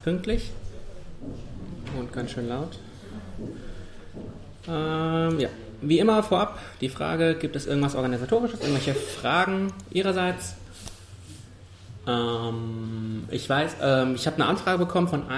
pünktlich und ganz schön laut. Ja, wie immer vorab die Frage, gibt es irgendwas Organisatorisches, irgendwelche Fragen Ihrerseits? Ich weiß, ich habe eine Anfrage bekommen von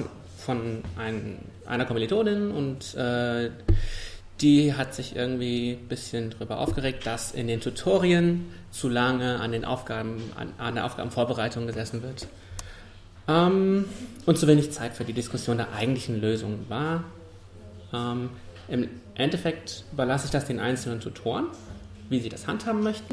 einer Kommilitonin und die hat sich irgendwie ein bisschen darüber aufgeregt, dass in den Tutorien zu lange an der Aufgabenvorbereitung gesessen wird und zu wenig Zeit für die Diskussion der eigentlichen Lösung war. Im Endeffekt überlasse ich das den einzelnen Tutoren, wie sie das handhaben möchten.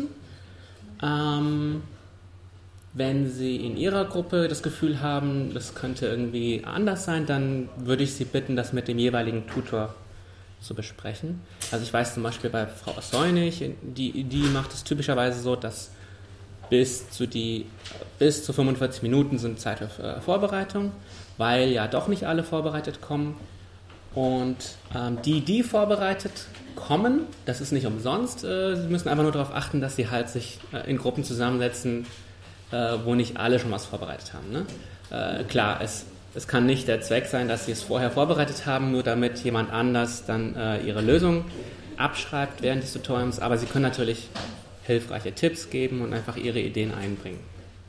Wenn Sie in Ihrer Gruppe das Gefühl haben, das könnte irgendwie anders sein, dann würde ich Sie bitten, das mit dem jeweiligen Tutor zu besprechen. Also ich weiß zum Beispiel bei Frau Osseunig, die macht es typischerweise so, dass bis zu 45 Minuten sind Zeit für Vorbereitung, weil ja doch nicht alle vorbereitet kommen. Und die vorbereitet kommen, das ist nicht umsonst, sie müssen einfach nur darauf achten, dass sie halt sich in Gruppen zusammensetzen, wo nicht alle schon was vorbereitet haben. Ne? Klar, es kann nicht der Zweck sein, dass sie es vorher vorbereitet haben, nur damit jemand anders dann ihre Lösung abschreibt während des Tutoriums, aber sie können natürlich hilfreiche Tipps geben und einfach ihre Ideen einbringen.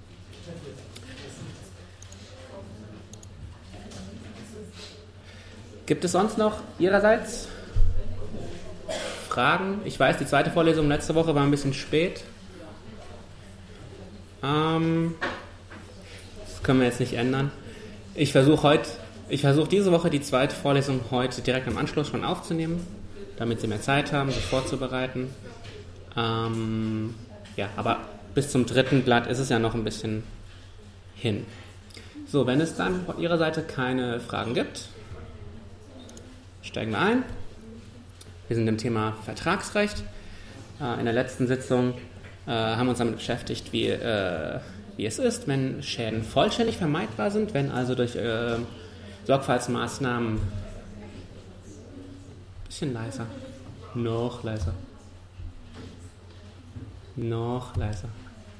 Gibt es sonst noch Ihrerseits Fragen? Ich weiß, die zweite Vorlesung letzte Woche war ein bisschen spät. Das können wir jetzt nicht ändern. Ich versuche diese Woche die zweite Vorlesung heute direkt im Anschluss schon aufzunehmen, damit Sie mehr Zeit haben, sich vorzubereiten. Ja, aber bis zum dritten Blatt ist es ja noch ein bisschen hin. So, wenn es dann von Ihrer Seite keine Fragen gibt, steigen wir ein. Wir sind im Thema Vertragsrecht. In der letzten Sitzung haben wir uns damit beschäftigt, wie es ist, wenn Schäden vollständig vermeidbar sind, wenn also durch Sorgfaltsmaßnahmen... Bisschen leiser. Noch leiser. Noch leiser.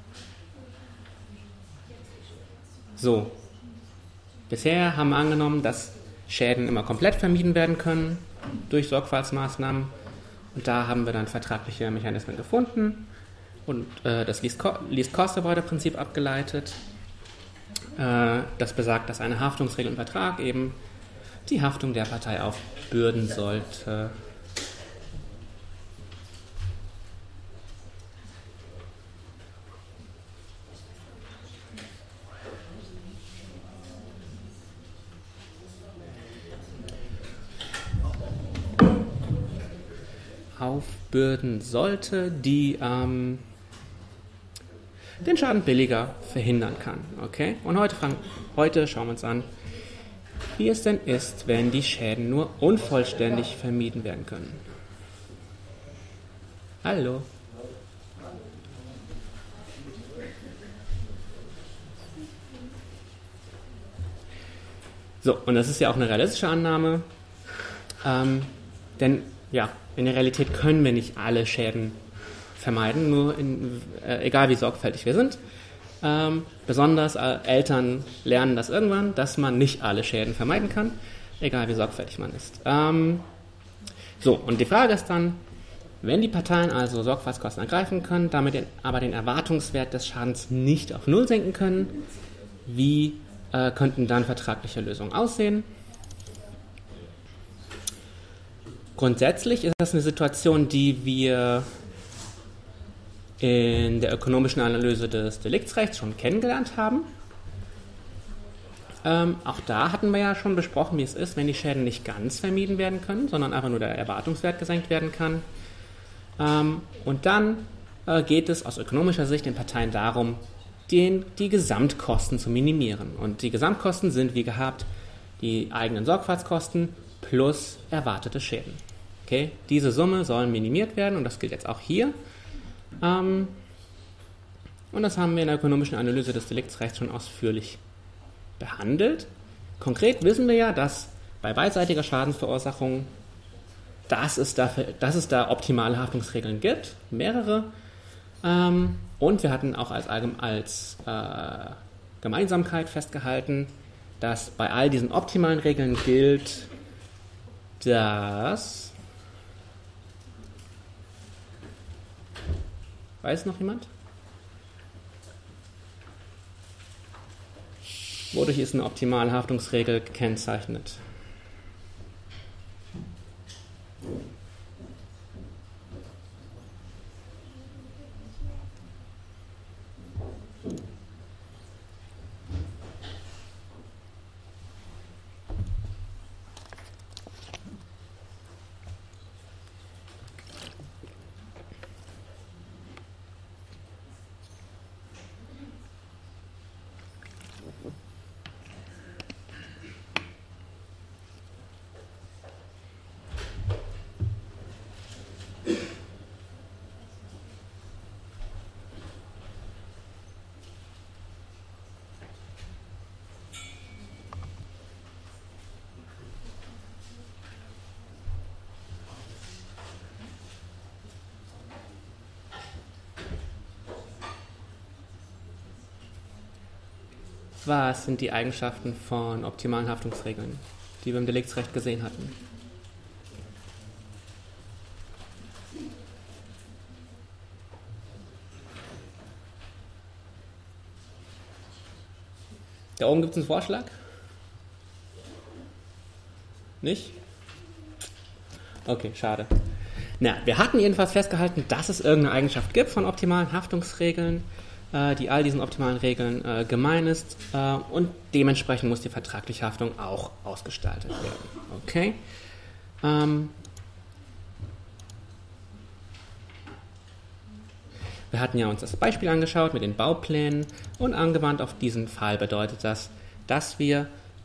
So. Bisher haben wir angenommen, dass Schäden immer komplett vermieden werden können durch Sorgfaltsmaßnahmen. Und da haben wir dann vertragliche Mechanismen gefunden und das Least-Cost-Avoider-Prinzip abgeleitet. Das besagt, dass eine Haftungsregel im Vertrag eben die Haftung der Partei aufbürden sollte. Aufbürden sollte, die den Schaden billiger verhindern kann. Okay? Und heute schauen wir uns an, wie es denn ist, wenn die Schäden nur unvollständig vermieden werden können. Hallo. So, und das ist ja auch eine realistische Annahme, denn ja, in der Realität können wir nicht alle Schäden vermeiden, egal wie sorgfältig wir sind. Besonders Eltern lernen das irgendwann, dass man nicht alle Schäden vermeiden kann, egal wie sorgfältig man ist. So, und die Frage ist dann, wenn die Parteien also Sorgfaltskosten ergreifen können, damit aber den Erwartungswert des Schadens nicht auf Null senken können, wie könnten dann vertragliche Lösungen aussehen? Grundsätzlich ist das eine Situation, die wir in der ökonomischen Analyse des Deliktsrechts schon kennengelernt haben. Auch da hatten wir ja schon besprochen, wie es ist, wenn die Schäden nicht ganz vermieden werden können, sondern einfach nur der Erwartungswert gesenkt werden kann. Und dann geht es aus ökonomischer Sicht den Parteien darum, die Gesamtkosten zu minimieren. Und die Gesamtkosten sind, wie gehabt, die eigenen Sorgfaltskosten plus erwartete Schäden. Okay? Diese Summe soll minimiert werden und das gilt jetzt auch hier. Und das haben wir in der ökonomischen Analyse des Deliktsrechts schon ausführlich behandelt. Konkret wissen wir ja, dass bei beidseitiger Schadensverursachung, dass es da optimale Haftungsregeln gibt, mehrere. Und wir hatten auch als Gemeinsamkeit festgehalten, dass bei all diesen optimalen Regeln gilt, dass... Weiß noch jemand? Wodurch ist eine optimale Haftungsregel gekennzeichnet? Was sind die Eigenschaften von optimalen Haftungsregeln, die wir im Deliktsrecht gesehen hatten? Da oben gibt es einen Vorschlag? Nicht? Okay, schade. Na, wir hatten jedenfalls festgehalten, dass es irgendeine Eigenschaft gibt von optimalen Haftungsregeln, die all diesen optimalen Regeln gemein ist, und dementsprechend muss die vertragliche Haftung auch ausgestaltet werden. Okay? Wir hatten ja uns das Beispiel angeschaut mit den Bauplänen, und angewandt auf diesen Fall bedeutet das, dass wir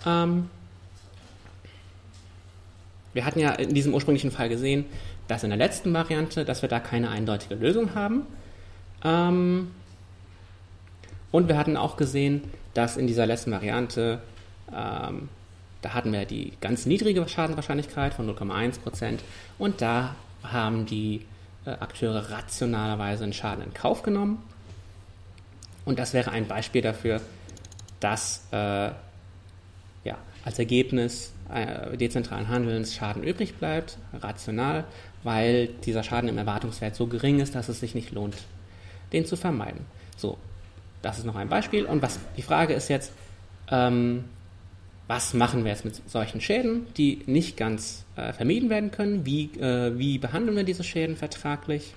hatten ja in diesem ursprünglichen Fall gesehen, dass in der letzten Variante, dass wir da keine eindeutige Lösung haben. Und wir hatten auch gesehen, dass in dieser letzten Variante, da hatten wir die ganz niedrige Schadenswahrscheinlichkeit von 0,1%, und da haben die Akteure rationalerweise einen Schaden in Kauf genommen. Und das wäre ein Beispiel dafür, dass als Ergebnis dezentralen Handelns Schaden übrig bleibt, rational, weil dieser Schaden im Erwartungswert so gering ist, dass es sich nicht lohnt, den zu vermeiden. So, das ist noch ein Beispiel. Und die Frage ist jetzt, was machen wir jetzt mit solchen Schäden, die nicht ganz vermieden werden können? Wie behandeln wir diese Schäden vertraglich?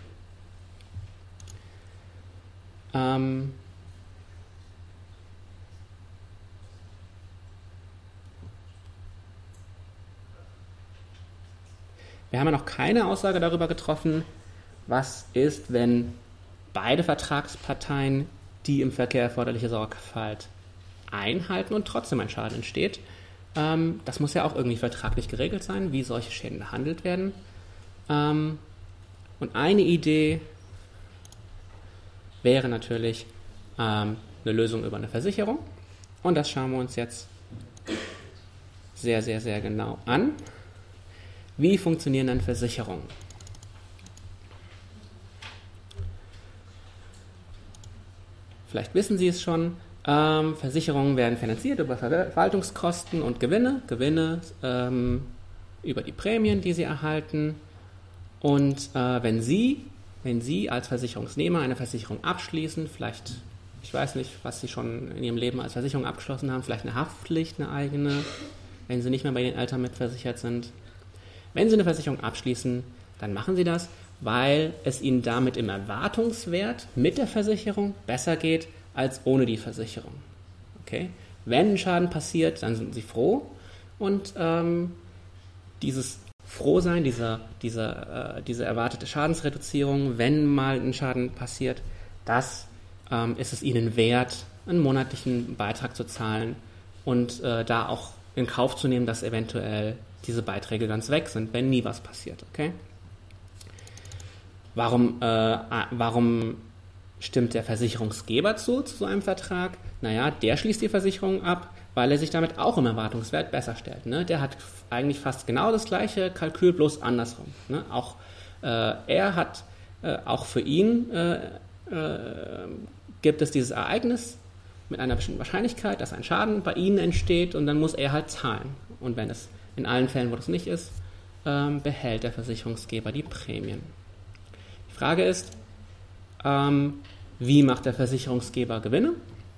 Wir haben ja noch keine Aussage darüber getroffen, was ist, wenn beide Vertragsparteien die im Verkehr erforderliche Sorgfalt einhalten und trotzdem ein Schaden entsteht. Das muss ja auch irgendwie vertraglich geregelt sein, wie solche Schäden behandelt werden. Und eine Idee wäre natürlich eine Lösung über eine Versicherung. Und das schauen wir uns jetzt sehr, sehr, sehr genau an. Wie funktionieren dann Versicherungen? Vielleicht wissen Sie es schon, Versicherungen werden finanziert über Verwaltungskosten und Gewinne über die Prämien, die sie erhalten. Und wenn Sie als Versicherungsnehmer eine Versicherung abschließen, vielleicht, ich weiß nicht, was Sie schon in Ihrem Leben als Versicherung abgeschlossen haben, vielleicht eine Haftpflicht, eine eigene, wenn Sie nicht mehr bei den Eltern mitversichert sind. Wenn Sie eine Versicherung abschließen, dann machen Sie das, weil es Ihnen damit im Erwartungswert mit der Versicherung besser geht als ohne die Versicherung. Okay? Wenn ein Schaden passiert, dann sind Sie froh, und dieses Frohsein, diese erwartete Schadensreduzierung, wenn mal ein Schaden passiert, das ist es Ihnen wert, einen monatlichen Beitrag zu zahlen und da auch in Kauf zu nehmen, dass eventuell diese Beiträge ganz weg sind, wenn nie was passiert. Okay? Warum stimmt der Versicherungsgeber zu so einem Vertrag? Naja, der schließt die Versicherung ab, weil er sich damit auch im Erwartungswert besser stellt. Ne? Der hat eigentlich fast genau das gleiche Kalkül, bloß andersrum. Ne? Auch für ihn gibt es dieses Ereignis, mit einer bestimmten Wahrscheinlichkeit, dass ein Schaden bei Ihnen entsteht und dann muss er halt zahlen. Und wenn es in allen Fällen, wo das nicht ist, behält der Versicherungsgeber die Prämien. Die Frage ist, wie macht der Versicherungsgeber Gewinne?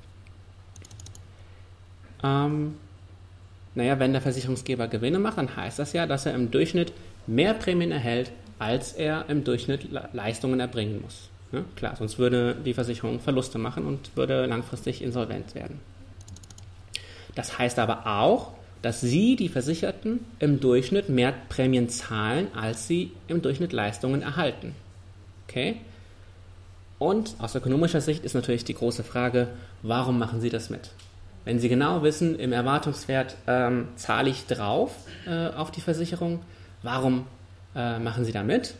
Wenn der Versicherungsgeber Gewinne macht, dann heißt das ja, dass er im Durchschnitt mehr Prämien erhält, als er im Durchschnitt Leistungen erbringen muss. Ja, klar, sonst würde die Versicherung Verluste machen und würde langfristig insolvent werden. Das heißt aber auch, dass Sie, die Versicherten, im Durchschnitt mehr Prämien zahlen, als Sie im Durchschnitt Leistungen erhalten. Okay? Und aus ökonomischer Sicht ist natürlich die große Frage, warum machen Sie das mit? Wenn Sie genau wissen, im Erwartungswert zahle ich drauf auf die Versicherung, warum machen Sie da mit?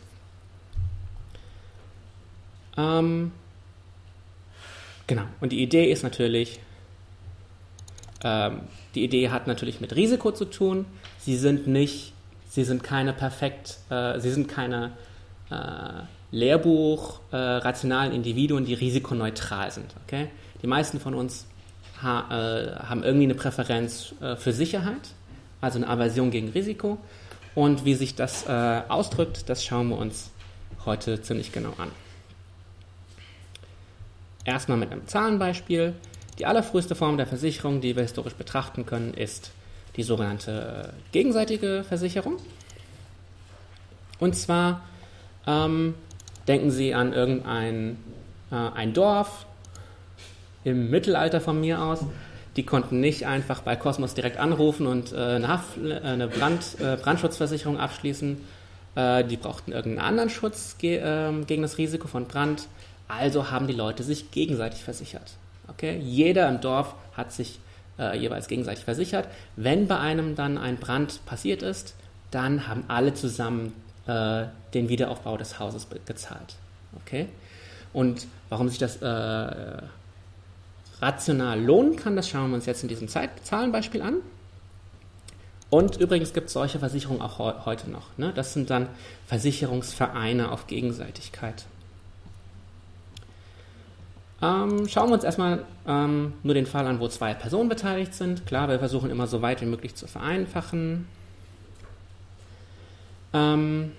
Genau, und die Idee ist natürlich, die Idee hat natürlich mit Risiko zu tun. Sie sind keine rationalen Individuen, die risikoneutral sind. Okay? Die meisten von uns haben irgendwie eine Präferenz für Sicherheit, also eine Aversion gegen Risiko. Und wie sich das ausdrückt, das schauen wir uns heute ziemlich genau an. Erstmal mit einem Zahlenbeispiel. Die allerfrüheste Form der Versicherung, die wir historisch betrachten können, ist die sogenannte gegenseitige Versicherung. Und zwar denken Sie an ein Dorf im Mittelalter von mir aus. Die konnten nicht einfach bei Cosmos direkt anrufen und eine Brandschutzversicherung abschließen. Die brauchten irgendeinen anderen Schutz gegen das Risiko von Brand. Also haben die Leute sich gegenseitig versichert. Okay? Jeder im Dorf hat sich jeweils gegenseitig versichert. Wenn bei einem dann ein Brand passiert ist, dann haben alle zusammen den Wiederaufbau des Hauses gezahlt. Okay? Und warum sich das rational lohnen kann, das schauen wir uns jetzt in diesem Zahlenbeispiel an. Und übrigens gibt es solche Versicherungen auch heute noch. Ne? Das sind dann Versicherungsvereine auf Gegenseitigkeit. Schauen wir uns erstmal nur den Fall an, wo 2 Personen beteiligt sind. Klar, wir versuchen immer so weit wie möglich zu vereinfachen. 2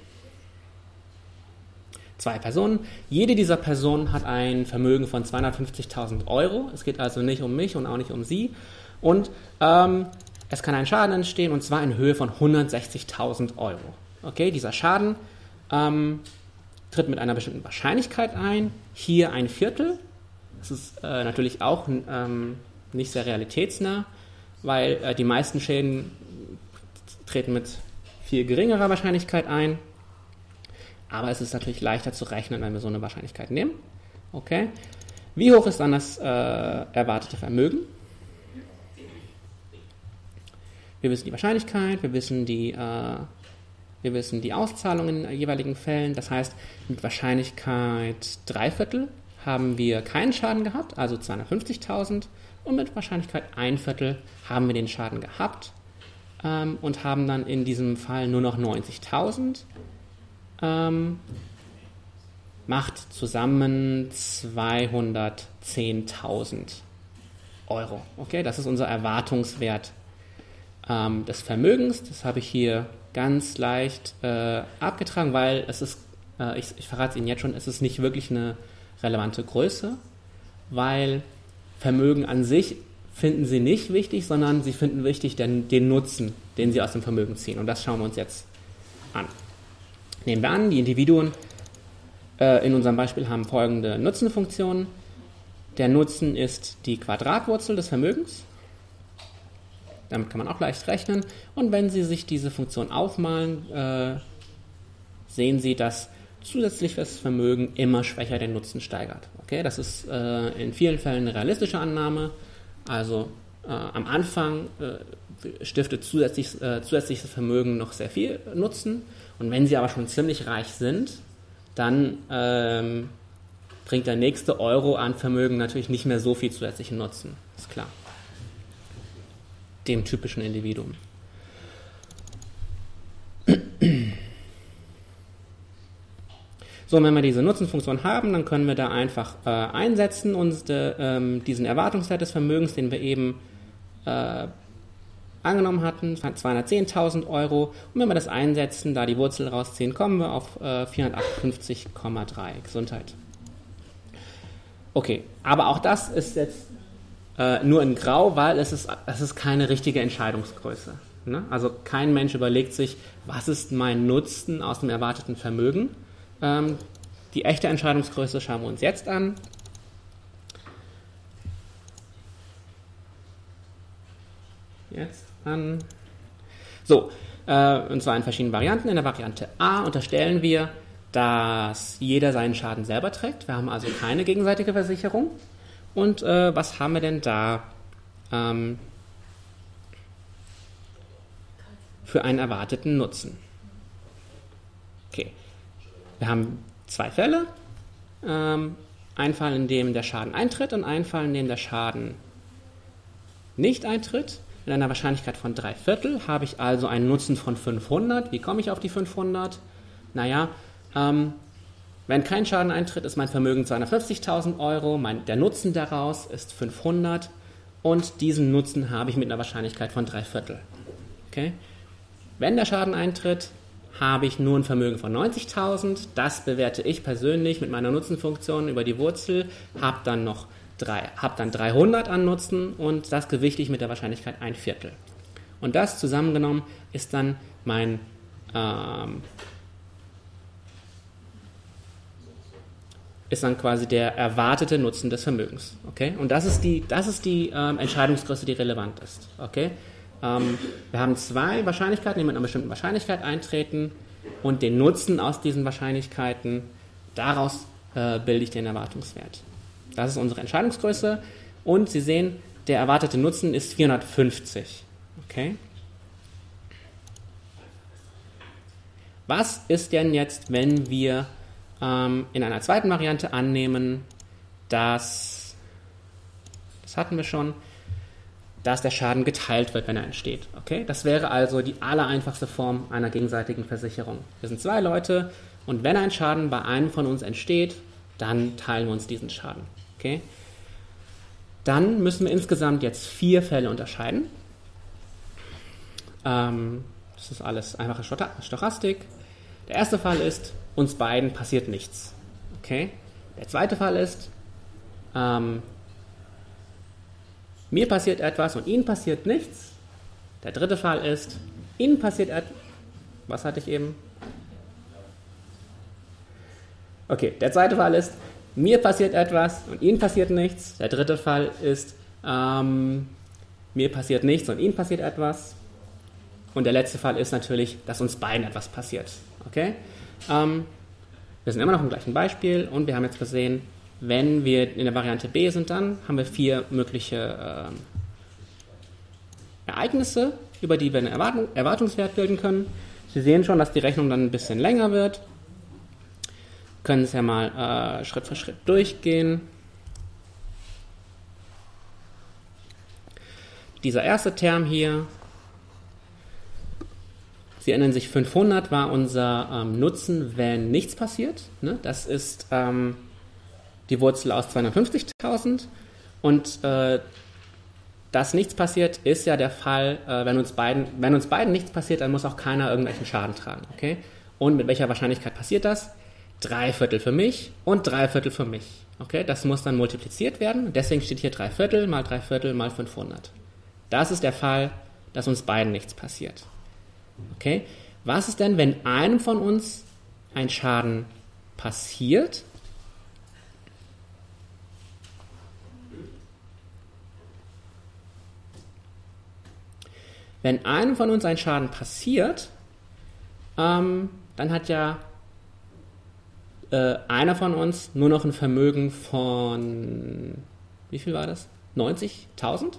Personen. Jede dieser Personen hat ein Vermögen von 250.000 Euro. Es geht also nicht um mich und auch nicht um Sie. Und es kann ein Schaden entstehen, und zwar in Höhe von 160.000 Euro. Okay, dieser Schaden tritt mit einer bestimmten Wahrscheinlichkeit ein. Hier 1/4. Das ist natürlich auch nicht sehr realitätsnah, weil die meisten Schäden treten mit viel geringerer Wahrscheinlichkeit ein. Aber es ist natürlich leichter zu rechnen, wenn wir so eine Wahrscheinlichkeit nehmen. Okay. Wie hoch ist dann das erwartete Vermögen? Wir wissen die Wahrscheinlichkeit, wir wissen die Auszahlung in jeweiligen Fällen. Das heißt, mit Wahrscheinlichkeit 3/4 haben wir keinen Schaden gehabt, also 250.000. Und mit Wahrscheinlichkeit 1/4 haben wir den Schaden gehabt und haben dann in diesem Fall nur noch 90.000. Macht zusammen 210.000 Euro. Okay, das ist unser Erwartungswert des Vermögens. Das habe ich hier ganz leicht abgetragen, weil es ist, ich verrate es Ihnen jetzt schon, es ist nicht wirklich eine relevante Größe, weil Vermögen an sich finden Sie nicht wichtig, sondern Sie finden wichtig den Nutzen, den Sie aus dem Vermögen ziehen. Und das schauen wir uns jetzt an. Nehmen wir an, die Individuen in unserem Beispiel haben folgende Nutzenfunktionen. Der Nutzen ist die Quadratwurzel des Vermögens. Damit kann man auch leicht rechnen. Und wenn Sie sich diese Funktion aufmalen, sehen Sie, dass zusätzliches Vermögen immer schwächer den Nutzen steigert. Okay, das ist in vielen Fällen eine realistische Annahme. Also am Anfang stiftet zusätzliches Vermögen noch sehr viel Nutzen. Und wenn Sie aber schon ziemlich reich sind, dann bringt der nächste Euro an Vermögen natürlich nicht mehr so viel zusätzlichen Nutzen. Ist klar. Dem typischen Individuum. So, und wenn wir diese Nutzenfunktion haben, dann können wir da einfach einsetzen und diesen Erwartungswert des Vermögens, den wir eben angenommen hatten, 210.000 Euro. Und wenn wir das einsetzen, da die Wurzel rausziehen, kommen wir auf 458,3. Gesundheit. Okay, aber auch das ist jetzt nur in Grau, weil es ist keine richtige Entscheidungsgröße. Ne? Also kein Mensch überlegt sich, was ist mein Nutzen aus dem erwarteten Vermögen. Die echte Entscheidungsgröße schauen wir uns jetzt an. So, und zwar in verschiedenen Varianten. In der Variante A unterstellen wir, dass jeder seinen Schaden selber trägt. Wir haben also keine gegenseitige Versicherung. Und was haben wir denn da für einen erwarteten Nutzen? Okay, wir haben zwei Fälle. Ein Fall, in dem der Schaden eintritt und ein Fall, in dem der Schaden nicht eintritt. In einer Wahrscheinlichkeit von 3/4 habe ich also einen Nutzen von 500. Wie komme ich auf die 500? Naja, wenn kein Schaden eintritt, ist mein Vermögen 250.000 Euro, der Nutzen daraus ist 500 und diesen Nutzen habe ich mit einer Wahrscheinlichkeit von 3/4. Okay? Wenn der Schaden eintritt, habe ich nur ein Vermögen von 90.000. Das bewerte ich persönlich mit meiner Nutzenfunktion über die Wurzel, habe dann 300 an Nutzen und das gewichte ich mit der Wahrscheinlichkeit 1/4. Und das zusammengenommen ist dann quasi der erwartete Nutzen des Vermögens. Okay? Und das ist die Entscheidungsgröße, die relevant ist. Okay? Wir haben zwei Wahrscheinlichkeiten, die mit einer bestimmten Wahrscheinlichkeit eintreten und den Nutzen aus diesen Wahrscheinlichkeiten, daraus bilde ich den Erwartungswert. Das ist unsere Entscheidungsgröße und Sie sehen, der erwartete Nutzen ist 450. Okay? Was ist denn jetzt, wenn wir in einer zweiten Variante annehmen, das hatten wir schon, dass der Schaden geteilt wird, wenn er entsteht. Okay? Das wäre also die allereinfachste Form einer gegenseitigen Versicherung. Wir sind zwei Leute und wenn ein Schaden bei einem von uns entsteht, dann teilen wir uns diesen Schaden. Okay? Dann müssen wir insgesamt jetzt 4 Fälle unterscheiden. Das ist alles einfache Stochastik. Der erste Fall ist, uns beiden passiert nichts. Okay? Der zweite Fall ist, mir passiert etwas und Ihnen passiert nichts. Der dritte Fall ist, Ihnen passiert etwas. Was hatte ich eben? Okay, der zweite Fall ist, mir passiert etwas und Ihnen passiert nichts. Der dritte Fall ist, mir passiert nichts und Ihnen passiert etwas. Und der letzte Fall ist natürlich, dass uns beiden etwas passiert. Okay? Wir sind immer noch im gleichen Beispiel und wir haben jetzt gesehen, wenn wir in der Variante B sind, dann haben wir 4 mögliche Ereignisse, über die wir einen Erwartungswert bilden können. Sie sehen schon, dass die Rechnung dann ein bisschen länger wird. Wir können es ja mal Schritt für Schritt durchgehen. Dieser erste Term hier, Sie erinnern sich, 500 war unser Nutzen, wenn nichts passiert. Ne? Das ist die Wurzel aus 250.000 und dass nichts passiert, ist ja der Fall, wenn uns beiden nichts passiert, dann muss auch keiner irgendwelchen Schaden tragen. Okay? Und mit welcher Wahrscheinlichkeit passiert das? 3/4 für mich und 3/4 für mich. Okay? Das muss dann multipliziert werden. Deswegen steht hier 3/4 mal 3/4 mal 500. Das ist der Fall, dass uns beiden nichts passiert. Okay? Was ist denn, wenn einem von uns ein Schaden passiert? Wenn einem von uns ein Schaden passiert, dann hat ja einer von uns nur noch ein Vermögen von, wie viel war das? 90.000?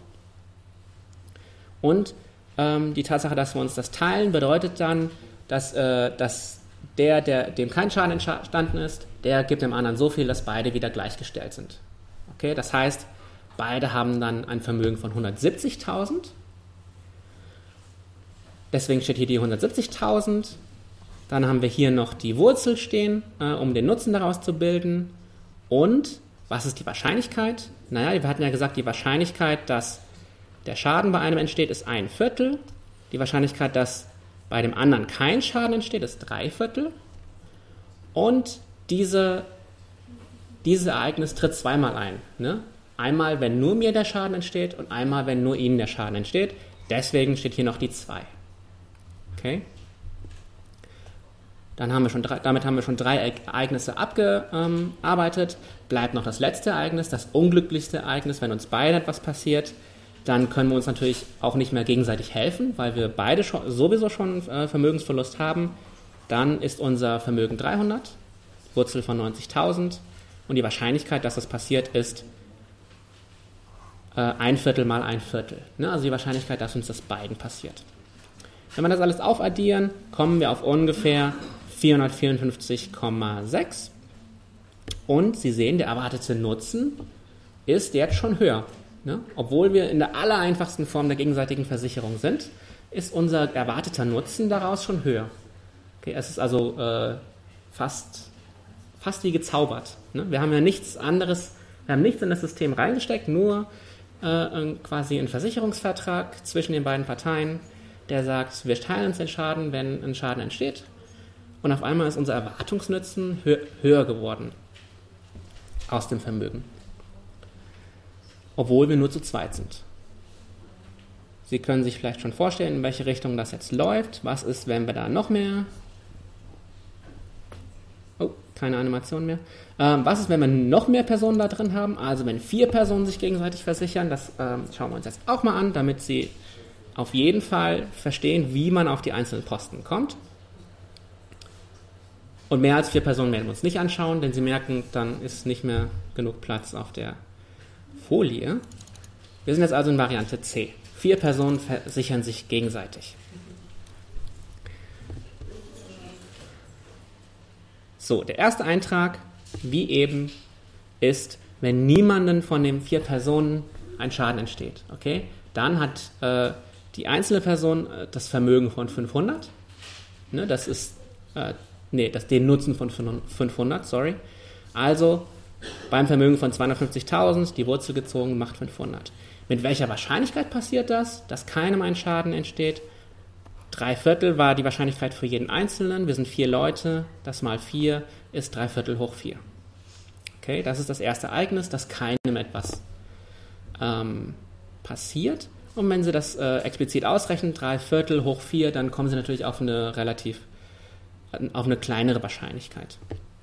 Und die Tatsache, dass wir uns das teilen, bedeutet dann, dass dem kein Schaden entstanden ist, der gibt dem anderen so viel, dass beide wieder gleichgestellt sind. Okay? Das heißt, beide haben dann ein Vermögen von 170.000. Deswegen steht hier die 170.000. Dann haben wir hier noch die Wurzel stehen, um den Nutzen daraus zu bilden. Und was ist die Wahrscheinlichkeit? Naja, wir hatten ja gesagt, die Wahrscheinlichkeit, dass der Schaden bei einem entsteht, ist 1/4. Die Wahrscheinlichkeit, dass bei dem anderen kein Schaden entsteht, ist 3/4. Und dieses Ereignis tritt zweimal ein. Ne? Einmal, wenn nur mir der Schaden entsteht und einmal, wenn nur Ihnen der Schaden entsteht. Deswegen steht hier noch die 2. Okay? Damit haben wir schon 3 Ereignisse abgearbeitet. Bleibt noch das letzte Ereignis, das unglücklichste Ereignis, wenn uns beiden etwas passiert. Dann können wir uns natürlich auch nicht mehr gegenseitig helfen, weil wir beide sowieso schon Vermögensverlust haben. Dann ist unser Vermögen 300, Wurzel von 90.000. Und die Wahrscheinlichkeit, dass das passiert, ist 1/4 mal 1/4. Ne? Also die Wahrscheinlichkeit, dass uns das beiden passiert. Wenn wir das alles aufaddieren, kommen wir auf ungefähr 454,6. Und Sie sehen, der erwartete Nutzen ist jetzt schon höher. Ne? Obwohl wir in der allereinfachsten Form der gegenseitigen Versicherung sind, ist unser erwarteter Nutzen daraus schon höher. Okay, es ist also fast wie gezaubert. Ne? Wir haben ja nichts anderes, wir haben nichts in das System reingesteckt, nur quasi einen Versicherungsvertrag zwischen den beiden Parteien, der sagt, wir teilen uns den Schaden, wenn ein Schaden entsteht. Und auf einmal ist unser Erwartungsnutzen höher geworden aus dem Vermögen. Obwohl wir nur zu zweit sind. Sie können sich vielleicht schon vorstellen, in welche Richtung das jetzt läuft. Was ist, wenn wir da noch mehr... Oh, keine Animation mehr. Was ist, wenn wir noch mehr Personen da drin haben? Also wenn 4 Personen sich gegenseitig versichern. Das schauen wir uns jetzt auch mal an, damit Sie auf jeden Fall verstehen, wie man auf die einzelnen Posten kommt. Und mehr als 4 Personen werden wir uns nicht anschauen, denn Sie merken, dann ist nicht mehr genug Platz auf der Folie. Wir sind jetzt also in Variante C. 4 Personen versichern sich gegenseitig. So, der erste Eintrag, wie eben, ist, wenn niemanden von den 4 Personen ein Schaden entsteht. Okay? Dann hat die einzelne Person das Vermögen von 500. Ne, das ist den Nutzen von 500, sorry. Also beim Vermögen von 250.000 die Wurzel gezogen, macht 500. Mit welcher Wahrscheinlichkeit passiert das, dass keinem ein Schaden entsteht? 3/4 war die Wahrscheinlichkeit für jeden Einzelnen. Wir sind 4 Leute. Das mal 4 ist 3/4 hoch 4. Okay, das ist das erste Ereignis, dass keinem etwas passiert. Und wenn Sie das explizit ausrechnen, 3/4 hoch 4, dann kommen Sie natürlich auf eine kleinere Wahrscheinlichkeit.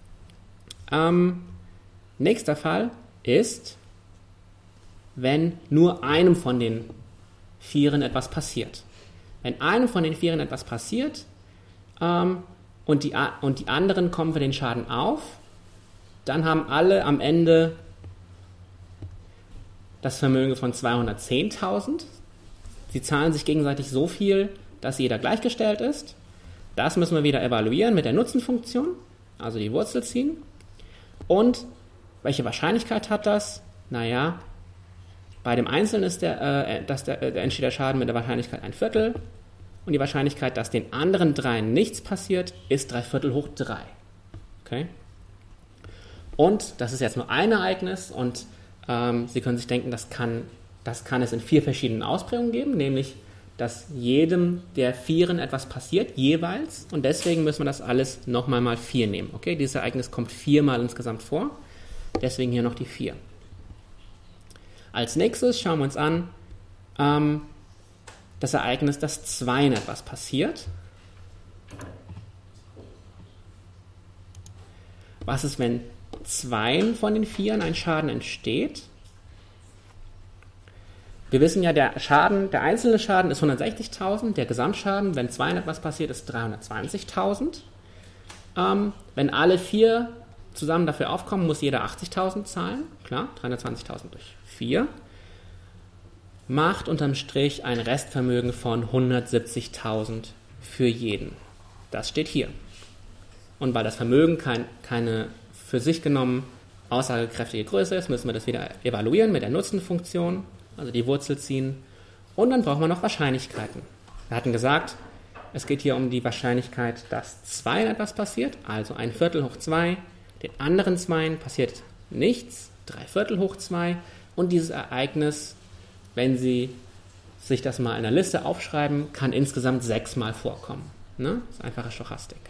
Nächster Fall ist, wenn nur einem von den 4 etwas passiert. Wenn einem von den 4 etwas passiert und die anderen kommen für den Schaden auf, dann haben alle am Ende das Vermögen von 210.000. Sie zahlen sich gegenseitig so viel, dass jeder gleichgestellt ist. Das müssen wir wieder evaluieren mit der Nutzenfunktion, also die Wurzel ziehen. Und welche Wahrscheinlichkeit hat das? Naja, bei dem Einzelnen ist entsteht der Schaden mit der Wahrscheinlichkeit 1/4 und die Wahrscheinlichkeit, dass den anderen 3 nichts passiert, ist 3/4 hoch 3. Okay? Und das ist jetzt nur ein Ereignis und Sie können sich denken, das kann es in 4 verschiedenen Ausprägungen geben, nämlich dass jedem der 4 etwas passiert, jeweils, und deswegen müssen wir das alles nochmal mal 4 nehmen. Okay? Dieses Ereignis kommt 4-mal insgesamt vor, deswegen hier noch die 4. Als nächstes schauen wir uns an das Ereignis, dass 2 etwas passiert. Was ist, wenn 2 von den 4 ein Schaden entsteht? Wir wissen ja, der einzelne Schaden ist 160.000, der Gesamtschaden, wenn 2 etwas passiert, ist 320.000. Wenn alle 4 zusammen dafür aufkommen, muss jeder 80.000 zahlen. Klar, 320.000 durch 4. Macht unterm Strich ein Restvermögen von 170.000 für jeden. Das steht hier. Und weil das Vermögen keine für sich genommen aussagekräftige Größe ist, müssen wir das wieder evaluieren mit der Nutzenfunktion, also die Wurzel ziehen. Und dann brauchen wir noch Wahrscheinlichkeiten. Wir hatten gesagt, Es geht hier um die Wahrscheinlichkeit, dass 2 etwas passiert, also 1/4 hoch 2. Den anderen 2 passiert nichts, 3/4 hoch 2. Und dieses Ereignis, wenn Sie sich das mal in der Liste aufschreiben, kann insgesamt 6 Mal vorkommen. Ne? Das ist einfache Stochastik.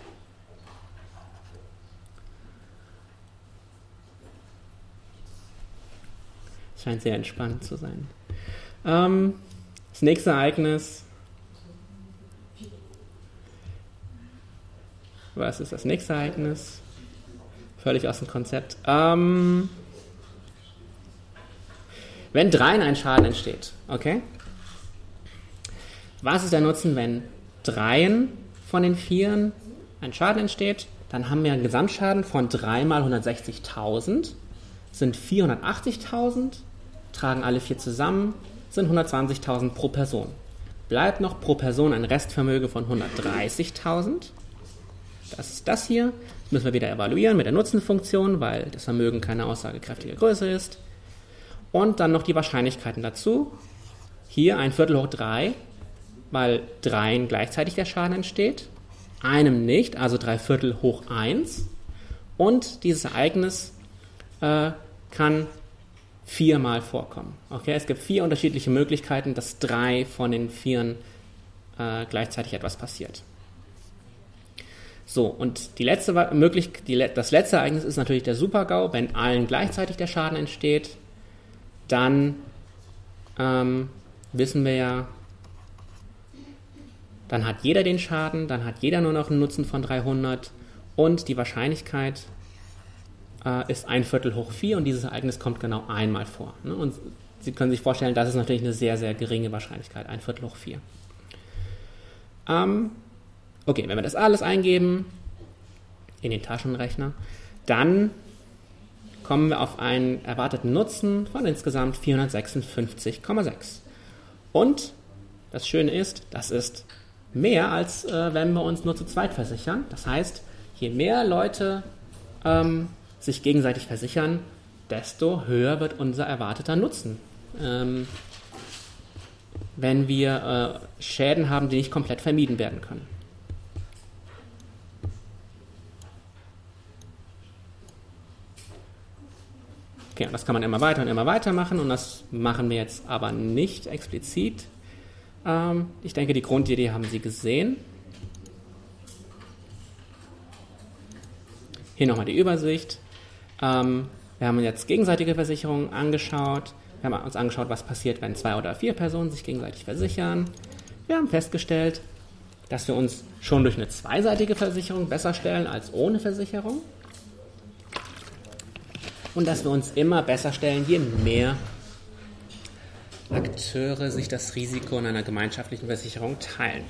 Scheint sehr entspannt zu sein. Das nächste Ereignis. Was ist das nächste Ereignis? Völlig aus dem Konzept. Wenn 3 ein Schaden entsteht, okay? Was ist der Nutzen, wenn 3 von den 4 ein Schaden entsteht? Dann haben wir einen Gesamtschaden von 3 mal 160.000, sind 480.000, tragen alle 4 zusammen, sind 120.000 pro Person. Bleibt noch pro Person ein Restvermögen von 130.000. Das ist das hier. Das müssen wir wieder evaluieren mit der Nutzenfunktion, weil das Vermögen keine aussagekräftige Größe ist. Und dann noch die Wahrscheinlichkeiten dazu. Hier 1/4 hoch 3, weil 3 gleichzeitig der Schaden entsteht. Einem nicht, also 3/4 hoch 1. Und dieses Ereignis kann 4 Mal vorkommen. Okay, es gibt 4 unterschiedliche Möglichkeiten, dass 3 von den 4 gleichzeitig etwas passiert. So, und das letzte Ereignis ist natürlich der Super-GAU. Wenn allen gleichzeitig der Schaden entsteht, dann wissen wir ja, dann hat jeder den Schaden, dann hat jeder nur noch einen Nutzen von 300 und die Wahrscheinlichkeit ist 1/4 hoch 4 und dieses Ereignis kommt genau einmal vor. Ne? Und Sie können sich vorstellen, das ist natürlich eine sehr, sehr geringe Wahrscheinlichkeit, 1/4 hoch 4. Okay, wenn wir das alles eingeben in den Taschenrechner, dann kommen wir auf einen erwarteten Nutzen von insgesamt 456,6. Und das Schöne ist, das ist mehr, als wenn wir uns nur zu zweit versichern. Das heißt, je mehr Leute sich gegenseitig versichern, desto höher wird unser erwarteter Nutzen. Wenn wir Schäden haben, die nicht komplett vermieden werden können. Okay, und das kann man immer weiter machen und das machen wir jetzt aber nicht explizit. Ich denke, die Grundidee haben Sie gesehen. Hier nochmal die Übersicht. Wir haben jetzt gegenseitige Versicherungen angeschaut. Wir haben uns angeschaut, was passiert, wenn 2 oder 4 Personen sich gegenseitig versichern. Wir haben festgestellt, dass wir uns schon durch eine zweiseitige Versicherung besser stellen als ohne Versicherung. Und dass wir uns immer besser stellen, je mehr Akteure sich das Risiko in einer gemeinschaftlichen Versicherung teilen.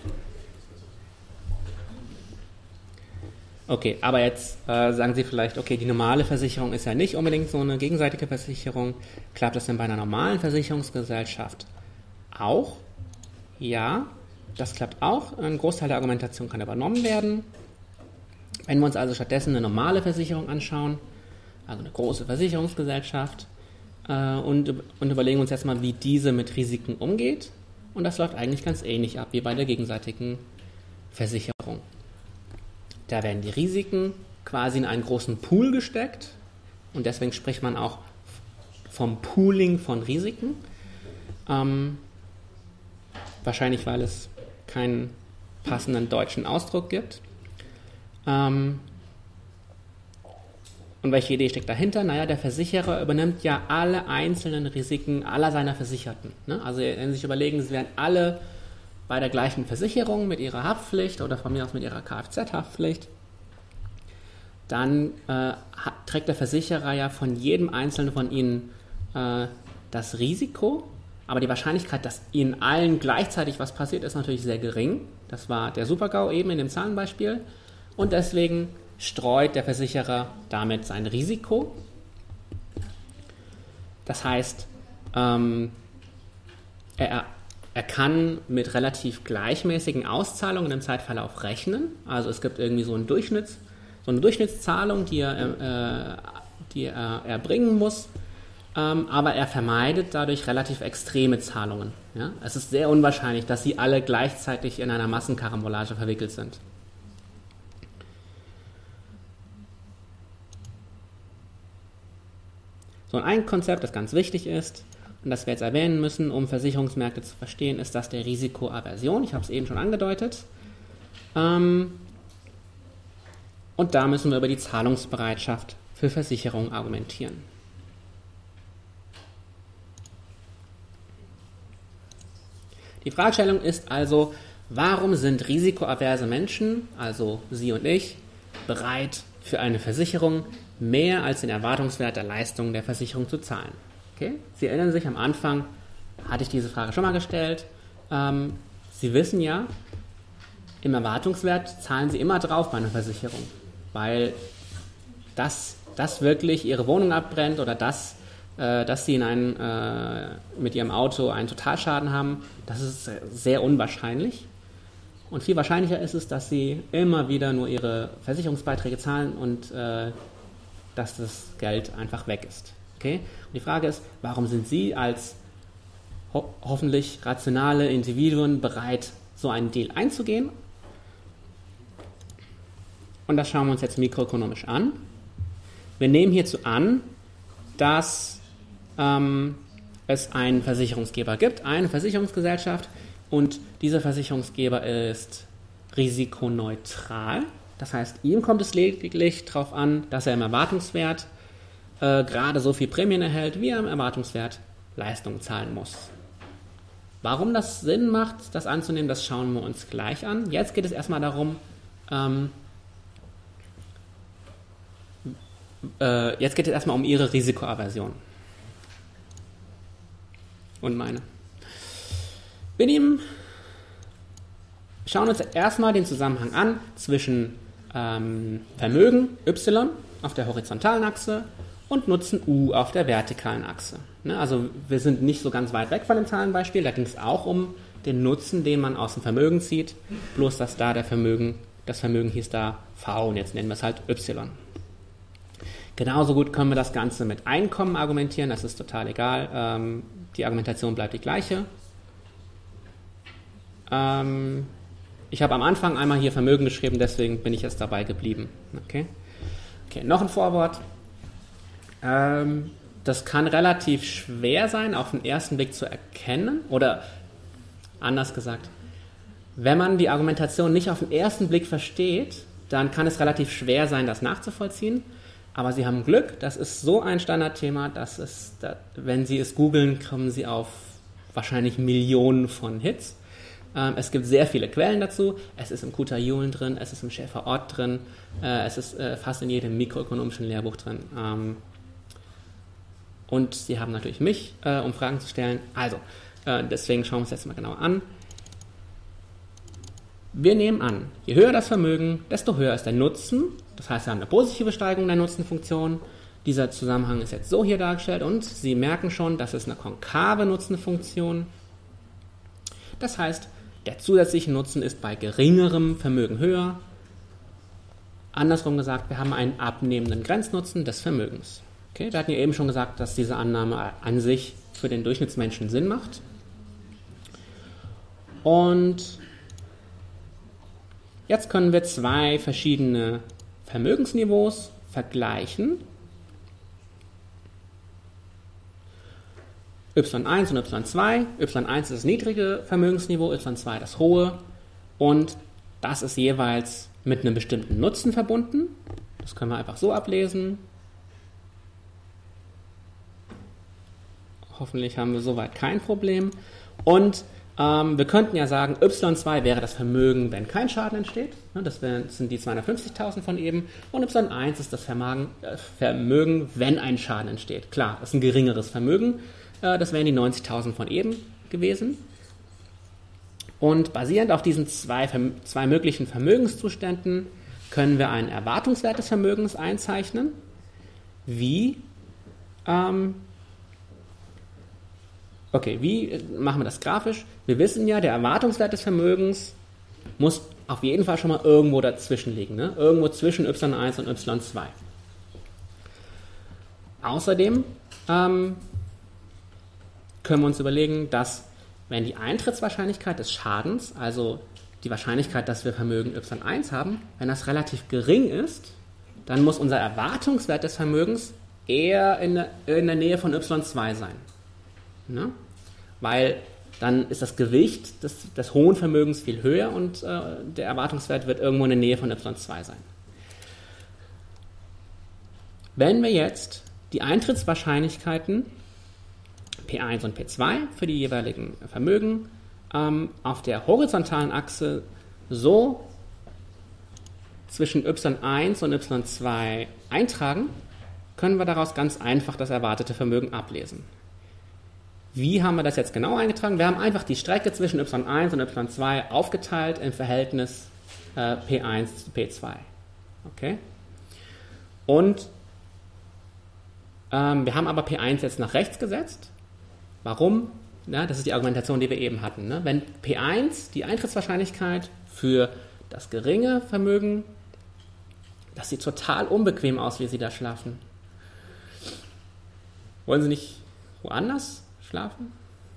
Okay, aber jetzt sagen Sie vielleicht, okay, die normale Versicherung ist ja nicht unbedingt so eine gegenseitige Versicherung. Klappt das denn bei einer normalen Versicherungsgesellschaft auch? Ja, das klappt auch. Ein Großteil der Argumentation kann übernommen werden. Wenn wir uns also stattdessen eine normale Versicherung anschauen, also eine große Versicherungsgesellschaft, und überlegen uns jetzt mal, wie diese mit Risiken umgeht. Und das läuft eigentlich ganz ähnlich ab wie bei der gegenseitigen Versicherung. Da werden die Risiken quasi in einen großen Pool gesteckt und deswegen spricht man auch vom Pooling von Risiken. Wahrscheinlich, weil es keinen passenden deutschen Ausdruck gibt. Und welche Idee steckt dahinter? Naja, der Versicherer übernimmt ja alle einzelnen Risiken aller seiner Versicherten. Ne? Also wenn Sie sich überlegen, Sie wären alle bei der gleichen Versicherung mit Ihrer Haftpflicht oder von mir aus mit Ihrer Kfz-Haftpflicht, dann trägt der Versicherer ja von jedem Einzelnen von Ihnen das Risiko, aber die Wahrscheinlichkeit, dass Ihnen allen gleichzeitig was passiert, ist natürlich sehr gering. Das war der Super-GAU eben in dem Zahlenbeispiel und deswegen streut der Versicherer damit sein Risiko. Das heißt, er kann mit relativ gleichmäßigen Auszahlungen im Zeitverlauf rechnen. Also es gibt irgendwie so eine Durchschnittszahlung, die er erbringen muss. aber er vermeidet dadurch relativ extreme Zahlungen. Ja? Es ist sehr unwahrscheinlich, dass sie alle gleichzeitig in einer Massenkarambolage verwickelt sind. So, und ein Konzept, das ganz wichtig ist und das wir jetzt erwähnen müssen, um Versicherungsmärkte zu verstehen, ist das der Risikoaversion. Ich habe es eben schon angedeutet. Und da müssen wir über die Zahlungsbereitschaft für Versicherungen argumentieren. Die Fragestellung ist also, warum sind risikoaverse Menschen, also Sie und ich, bereit für eine Versicherung mehr als den Erwartungswert der Leistung der Versicherung zu zahlen? Okay? Sie erinnern sich, am Anfang hatte ich diese Frage schon mal gestellt. Sie wissen ja, im Erwartungswert zahlen Sie immer drauf bei einer Versicherung, weil das wirklich Ihre Wohnung abbrennt oder dass Sie mit Ihrem Auto einen Totalschaden haben, das ist sehr unwahrscheinlich. Und viel wahrscheinlicher ist es, dass Sie immer wieder nur Ihre Versicherungsbeiträge zahlen und dass das Geld einfach weg ist. Okay? Und die Frage ist, warum sind Sie als hoffentlich rationale Individuen bereit, so einen Deal einzugehen? Und das schauen wir uns jetzt mikroökonomisch an. Wir nehmen hierzu an, dass es einen Versicherungsgeber gibt, eine Versicherungsgesellschaft, und dieser Versicherungsgeber ist risikoneutral. Das heißt, ihm kommt es lediglich darauf an, dass er im Erwartungswert gerade so viel Prämien erhält, wie er im Erwartungswert Leistungen zahlen muss. Warum das Sinn macht, das anzunehmen, das schauen wir uns gleich an. Jetzt geht es erstmal darum, um Ihre Risikoaversion. Und meine. Wir schauen uns erstmal den Zusammenhang an zwischen Vermögen Y auf der horizontalen Achse und Nutzen U auf der vertikalen Achse. Ne, also wir sind nicht so ganz weit weg von dem Zahlenbeispiel, da ging es auch um den Nutzen, den man aus dem Vermögen zieht, bloß dass da das Vermögen hieß da V und jetzt nennen wir es halt Y. Genauso gut können wir das Ganze mit Einkommen argumentieren, das ist total egal, die Argumentation bleibt die gleiche. Ich habe am Anfang einmal hier Vermögen geschrieben, deswegen bin ich jetzt dabei geblieben. Okay, noch ein Vorwort. Das kann relativ schwer sein, auf den ersten Blick zu erkennen, oder anders gesagt, wenn man die Argumentation nicht auf den ersten Blick versteht, dann kann es relativ schwer sein, das nachzuvollziehen. Aber Sie haben Glück, das ist so ein Standardthema, wenn Sie es googeln, kommen Sie auf wahrscheinlich Millionen von Hits. Es gibt sehr viele Quellen dazu. Es ist im Kuta-Julen drin, es ist im Schäfer-Ort drin, es ist fast in jedem mikroökonomischen Lehrbuch drin. Und Sie haben natürlich mich, um Fragen zu stellen. Also, deswegen schauen wir uns jetzt mal genauer an. Wir nehmen an, je höher das Vermögen, desto höher ist der Nutzen. Das heißt, wir haben eine positive Steigerung der Nutzenfunktion. Dieser Zusammenhang ist jetzt so hier dargestellt und Sie merken schon, das ist eine konkave Nutzenfunktion. Das heißt, der zusätzliche Nutzen ist bei geringerem Vermögen höher. Andersrum gesagt, wir haben einen abnehmenden Grenznutzen des Vermögens. Okay, wir hatten ja eben schon gesagt, dass diese Annahme an sich für den Durchschnittsmenschen Sinn macht. Und jetzt können wir zwei verschiedene Vermögensniveaus vergleichen. Y1 und Y2. Y1 ist das niedrige Vermögensniveau, Y2 das hohe. Und das ist jeweils mit einem bestimmten Nutzen verbunden. Das können wir einfach so ablesen. Hoffentlich haben wir soweit kein Problem. Und wir könnten ja sagen, Y2 wäre das Vermögen, wenn kein Schaden entsteht. Das sind die 250.000 von eben. Und Y1 ist das Vermögen, wenn ein Schaden entsteht. Klar, das ist ein geringeres Vermögen. Das wären die 90.000 von eben gewesen. Und basierend auf diesen zwei möglichen Vermögenszuständen können wir einen Erwartungswert des Vermögens einzeichnen. Wie machen wir das grafisch? Wir wissen ja, der Erwartungswert des Vermögens muss auf jeden Fall schon mal irgendwo dazwischen liegen. Ne? Irgendwo zwischen Y1 und Y2. Außerdem können wir uns überlegen, dass wenn die Eintrittswahrscheinlichkeit des Schadens, also die Wahrscheinlichkeit, dass wir Vermögen y1 haben, wenn das relativ gering ist, dann muss unser Erwartungswert des Vermögens eher in der Nähe von y2 sein. Ne? Weil dann ist das Gewicht des hohen Vermögens viel höher und der Erwartungswert wird irgendwo in der Nähe von y2 sein. Wenn wir jetzt die Eintrittswahrscheinlichkeiten P1 und P2 für die jeweiligen Vermögen auf der horizontalen Achse so zwischen y1 und y2 eintragen, können wir daraus ganz einfach das erwartete Vermögen ablesen. Wie haben wir das jetzt genau eingetragen? Wir haben einfach die Strecke zwischen y1 und y2 aufgeteilt im Verhältnis P1 zu P2. Okay? Und wir haben aber P1 jetzt nach rechts gesetzt. Warum? Ja, das ist die Argumentation, die wir eben hatten. Ne? Wenn P1, die Eintrittswahrscheinlichkeit für das geringe Vermögen, das sieht total unbequem aus, wie Sie da schlafen. Wollen Sie nicht woanders schlafen?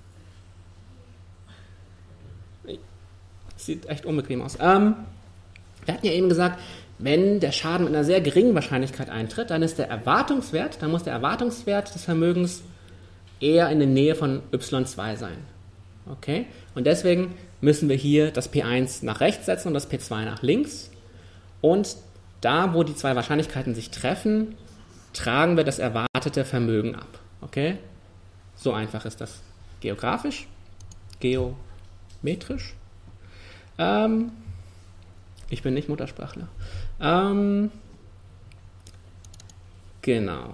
Sieht echt unbequem aus. Wir hatten ja eben gesagt, wenn der Schaden mit einer sehr geringen Wahrscheinlichkeit eintritt, dann muss der Erwartungswert des Vermögens eher in der Nähe von y2 sein. Okay? Und deswegen müssen wir hier das P1 nach rechts setzen und das P2 nach links. Und da, wo die zwei Wahrscheinlichkeiten sich treffen, tragen wir das erwartete Vermögen ab. Okay? So einfach ist das geografisch, geometrisch. Ich bin nicht Muttersprachler. Genau.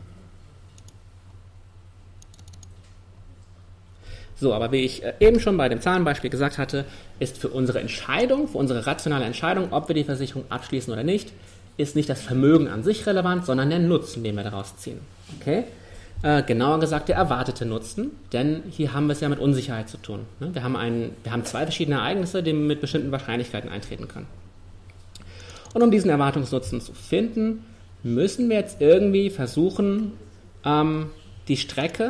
So, aber wie ich eben schon bei dem Zahlenbeispiel gesagt hatte, ist für unsere Entscheidung, für unsere rationale Entscheidung, ob wir die Versicherung abschließen oder nicht, ist nicht das Vermögen an sich relevant, sondern der Nutzen, den wir daraus ziehen. Okay? Genauer gesagt der erwartete Nutzen, denn hier haben wir es ja mit Unsicherheit zu tun. Ne? Wir haben zwei verschiedene Ereignisse, die mit bestimmten Wahrscheinlichkeiten eintreten können. Und um diesen Erwartungsnutzen zu finden, müssen wir jetzt irgendwie versuchen, die Strecke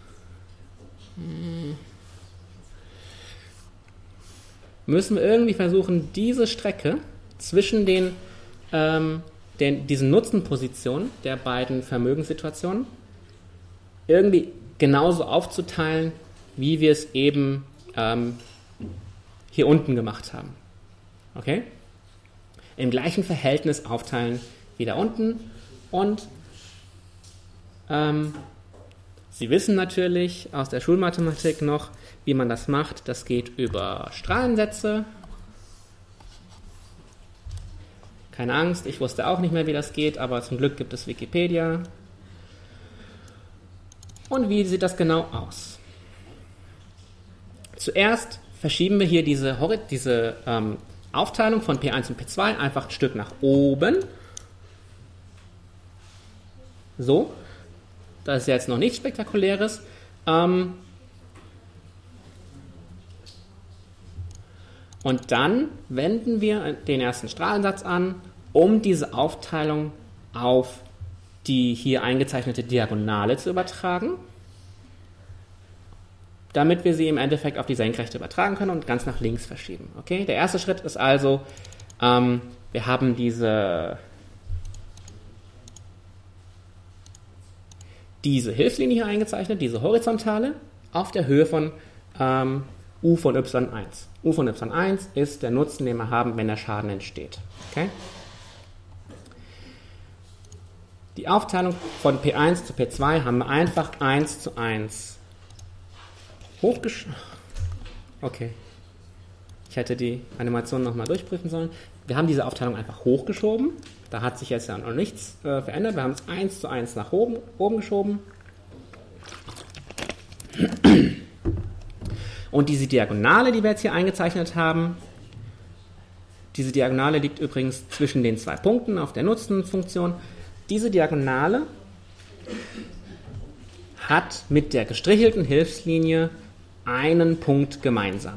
diese Strecke zwischen diesen Nutzenpositionen der beiden Vermögenssituationen irgendwie genauso aufzuteilen, wie wir es eben hier unten gemacht haben. Okay? Im gleichen Verhältnis aufteilen wie da unten und Sie wissen natürlich aus der Schulmathematik noch, wie man das macht. Das geht über Strahlensätze. Keine Angst, ich wusste auch nicht mehr, wie das geht, aber zum Glück gibt es Wikipedia. Und wie sieht das genau aus? Zuerst verschieben wir hier diese Aufteilung von P1 und P2 einfach ein Stück nach oben. So. Das ist jetzt noch nichts Spektakuläres. Und dann wenden wir den ersten Strahlensatz an, um diese Aufteilung auf die hier eingezeichnete Diagonale zu übertragen, damit wir sie im Endeffekt auf die Senkrechte übertragen können und ganz nach links verschieben. Okay? Der erste Schritt ist also, wir haben diese Hilfslinie hier eingezeichnet, diese horizontale, auf der Höhe von U von y1. U von y1 ist der Nutzen, den wir haben, wenn der Schaden entsteht. Okay? Die Aufteilung von P1 zu P2 haben wir einfach 1:1 hochgeschoben. Okay. Ich hätte die Animation nochmal durchprüfen sollen. Wir haben diese Aufteilung einfach hochgeschoben. Da hat sich jetzt ja noch nichts verändert. Wir haben es 1:1 nach oben geschoben. Und diese Diagonale, die wir jetzt hier eingezeichnet haben, diese Diagonale liegt übrigens zwischen den zwei Punkten auf der Nutzenfunktion. Diese Diagonale hat mit der gestrichelten Hilfslinie einen Punkt gemeinsam.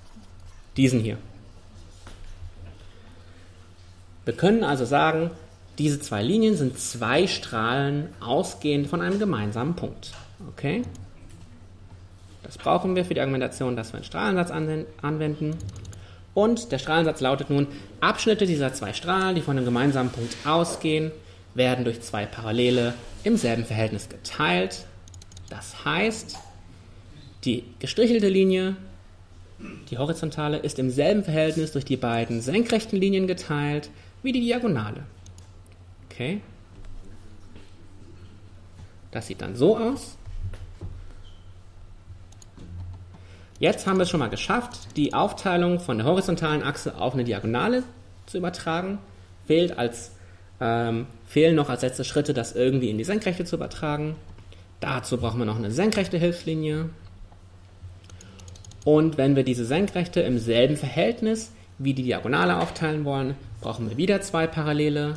Diesen hier. Wir können also sagen, Diese zwei Linien sind zwei Strahlen ausgehend von einem gemeinsamen Punkt. Okay? Das brauchen wir für die Argumentation, dass wir einen Strahlensatz anwenden. Und der Strahlensatz lautet nun, Abschnitte dieser zwei Strahlen, die von einem gemeinsamen Punkt ausgehen, werden durch zwei Parallele im selben Verhältnis geteilt. Das heißt, die gestrichelte Linie, die horizontale, ist im selben Verhältnis durch die beiden senkrechten Linien geteilt wie die Diagonale. Okay? Das sieht dann so aus. Jetzt haben wir es schon mal geschafft, die Aufteilung von der horizontalen Achse auf eine Diagonale zu übertragen. Fehlen noch als letzte Schritte, das irgendwie in die Senkrechte zu übertragen. Dazu brauchen wir noch eine senkrechte Hilfslinie. Und wenn wir diese Senkrechte im selben Verhältnis wie die Diagonale aufteilen wollen, brauchen wir wieder zwei Parallele.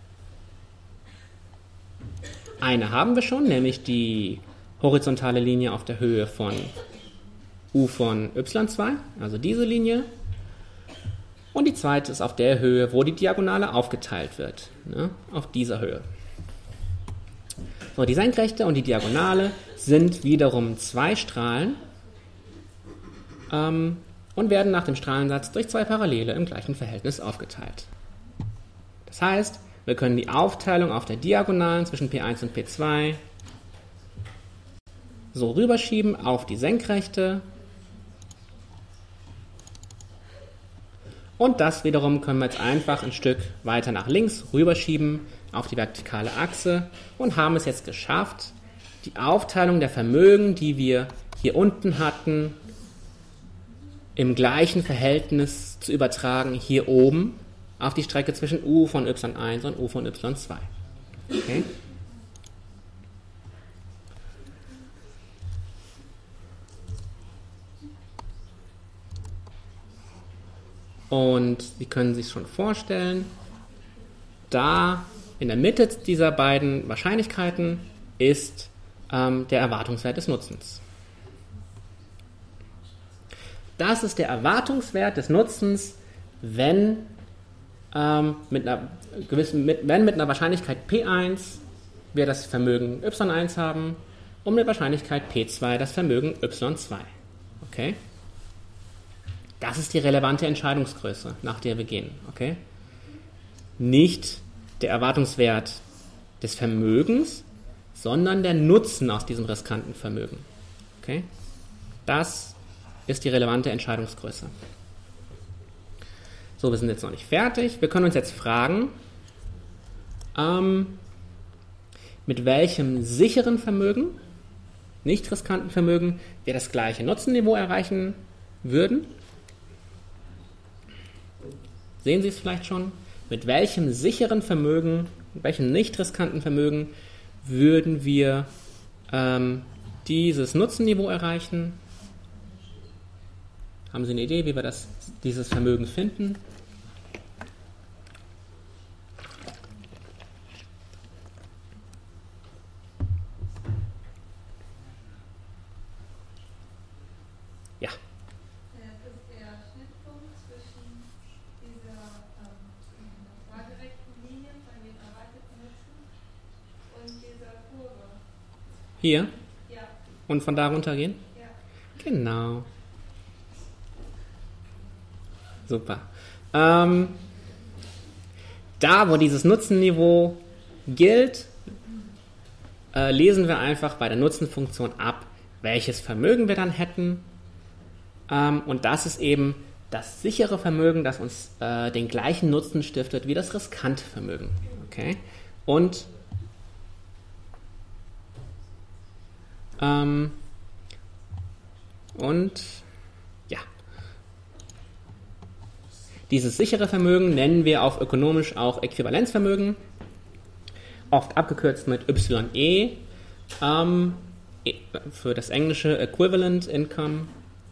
Eine haben wir schon, nämlich die horizontale Linie auf der Höhe von U von y2, also diese Linie. Und die zweite ist auf der Höhe, wo die Diagonale aufgeteilt wird, ne, auf dieser Höhe. So, die Senkrechte und die Diagonale sind wiederum zwei Strahlen und werden nach dem Strahlensatz durch zwei Parallele im gleichen Verhältnis aufgeteilt. Das heißt, wir können die Aufteilung auf der Diagonalen zwischen P1 und P2 so rüberschieben auf die Senkrechte. Und das wiederum können wir jetzt einfach ein Stück weiter nach links rüberschieben auf die vertikale Achse und haben es jetzt geschafft, die Aufteilung der Vermögen, die wir hier unten hatten, im gleichen Verhältnis zu übertragen hier oben auf die Strecke zwischen U von y1 und U von y2. Okay? Und Sie können sich schon vorstellen, da in der Mitte dieser beiden Wahrscheinlichkeiten ist der Erwartungswert des Nutzens. Das ist der Erwartungswert des Nutzens, wenn mit einer Wahrscheinlichkeit P1 wir das Vermögen y1 haben und mit Wahrscheinlichkeit P2 das Vermögen y2. Okay? Das ist die relevante Entscheidungsgröße, nach der wir gehen. Okay? Nicht der Erwartungswert des Vermögens, sondern der Nutzen aus diesem riskanten Vermögen. Okay? Das ist die relevante Entscheidungsgröße. So, wir sind jetzt noch nicht fertig. Wir können uns jetzt fragen, mit welchem sicheren Vermögen, nicht riskanten Vermögen, wir das gleiche Nutzenniveau erreichen würden. Sehen Sie es vielleicht schon? Mit welchem sicheren Vermögen, mit welchem nicht riskanten Vermögen würden wir dieses Nutzenniveau erreichen? Haben Sie eine Idee, wie wir dieses Vermögen finden? Ja. Das ist der Schnittpunkt zwischen dieser waagerechten Linie von dem erwarteten Nutzen und dieser Kurve. Hier? Ja. Und von da runter gehen? Ja. Genau. Super. Da, wo dieses Nutzenniveau gilt, lesen wir einfach bei der Nutzenfunktion ab, welches Vermögen wir dann hätten. Und das ist eben das sichere Vermögen, das uns den gleichen Nutzen stiftet wie das riskante Vermögen. Okay? Und ja. Dieses sichere Vermögen nennen wir auf ökonomisch auch Äquivalenzvermögen, oft abgekürzt mit YE, für das englische Equivalent Income,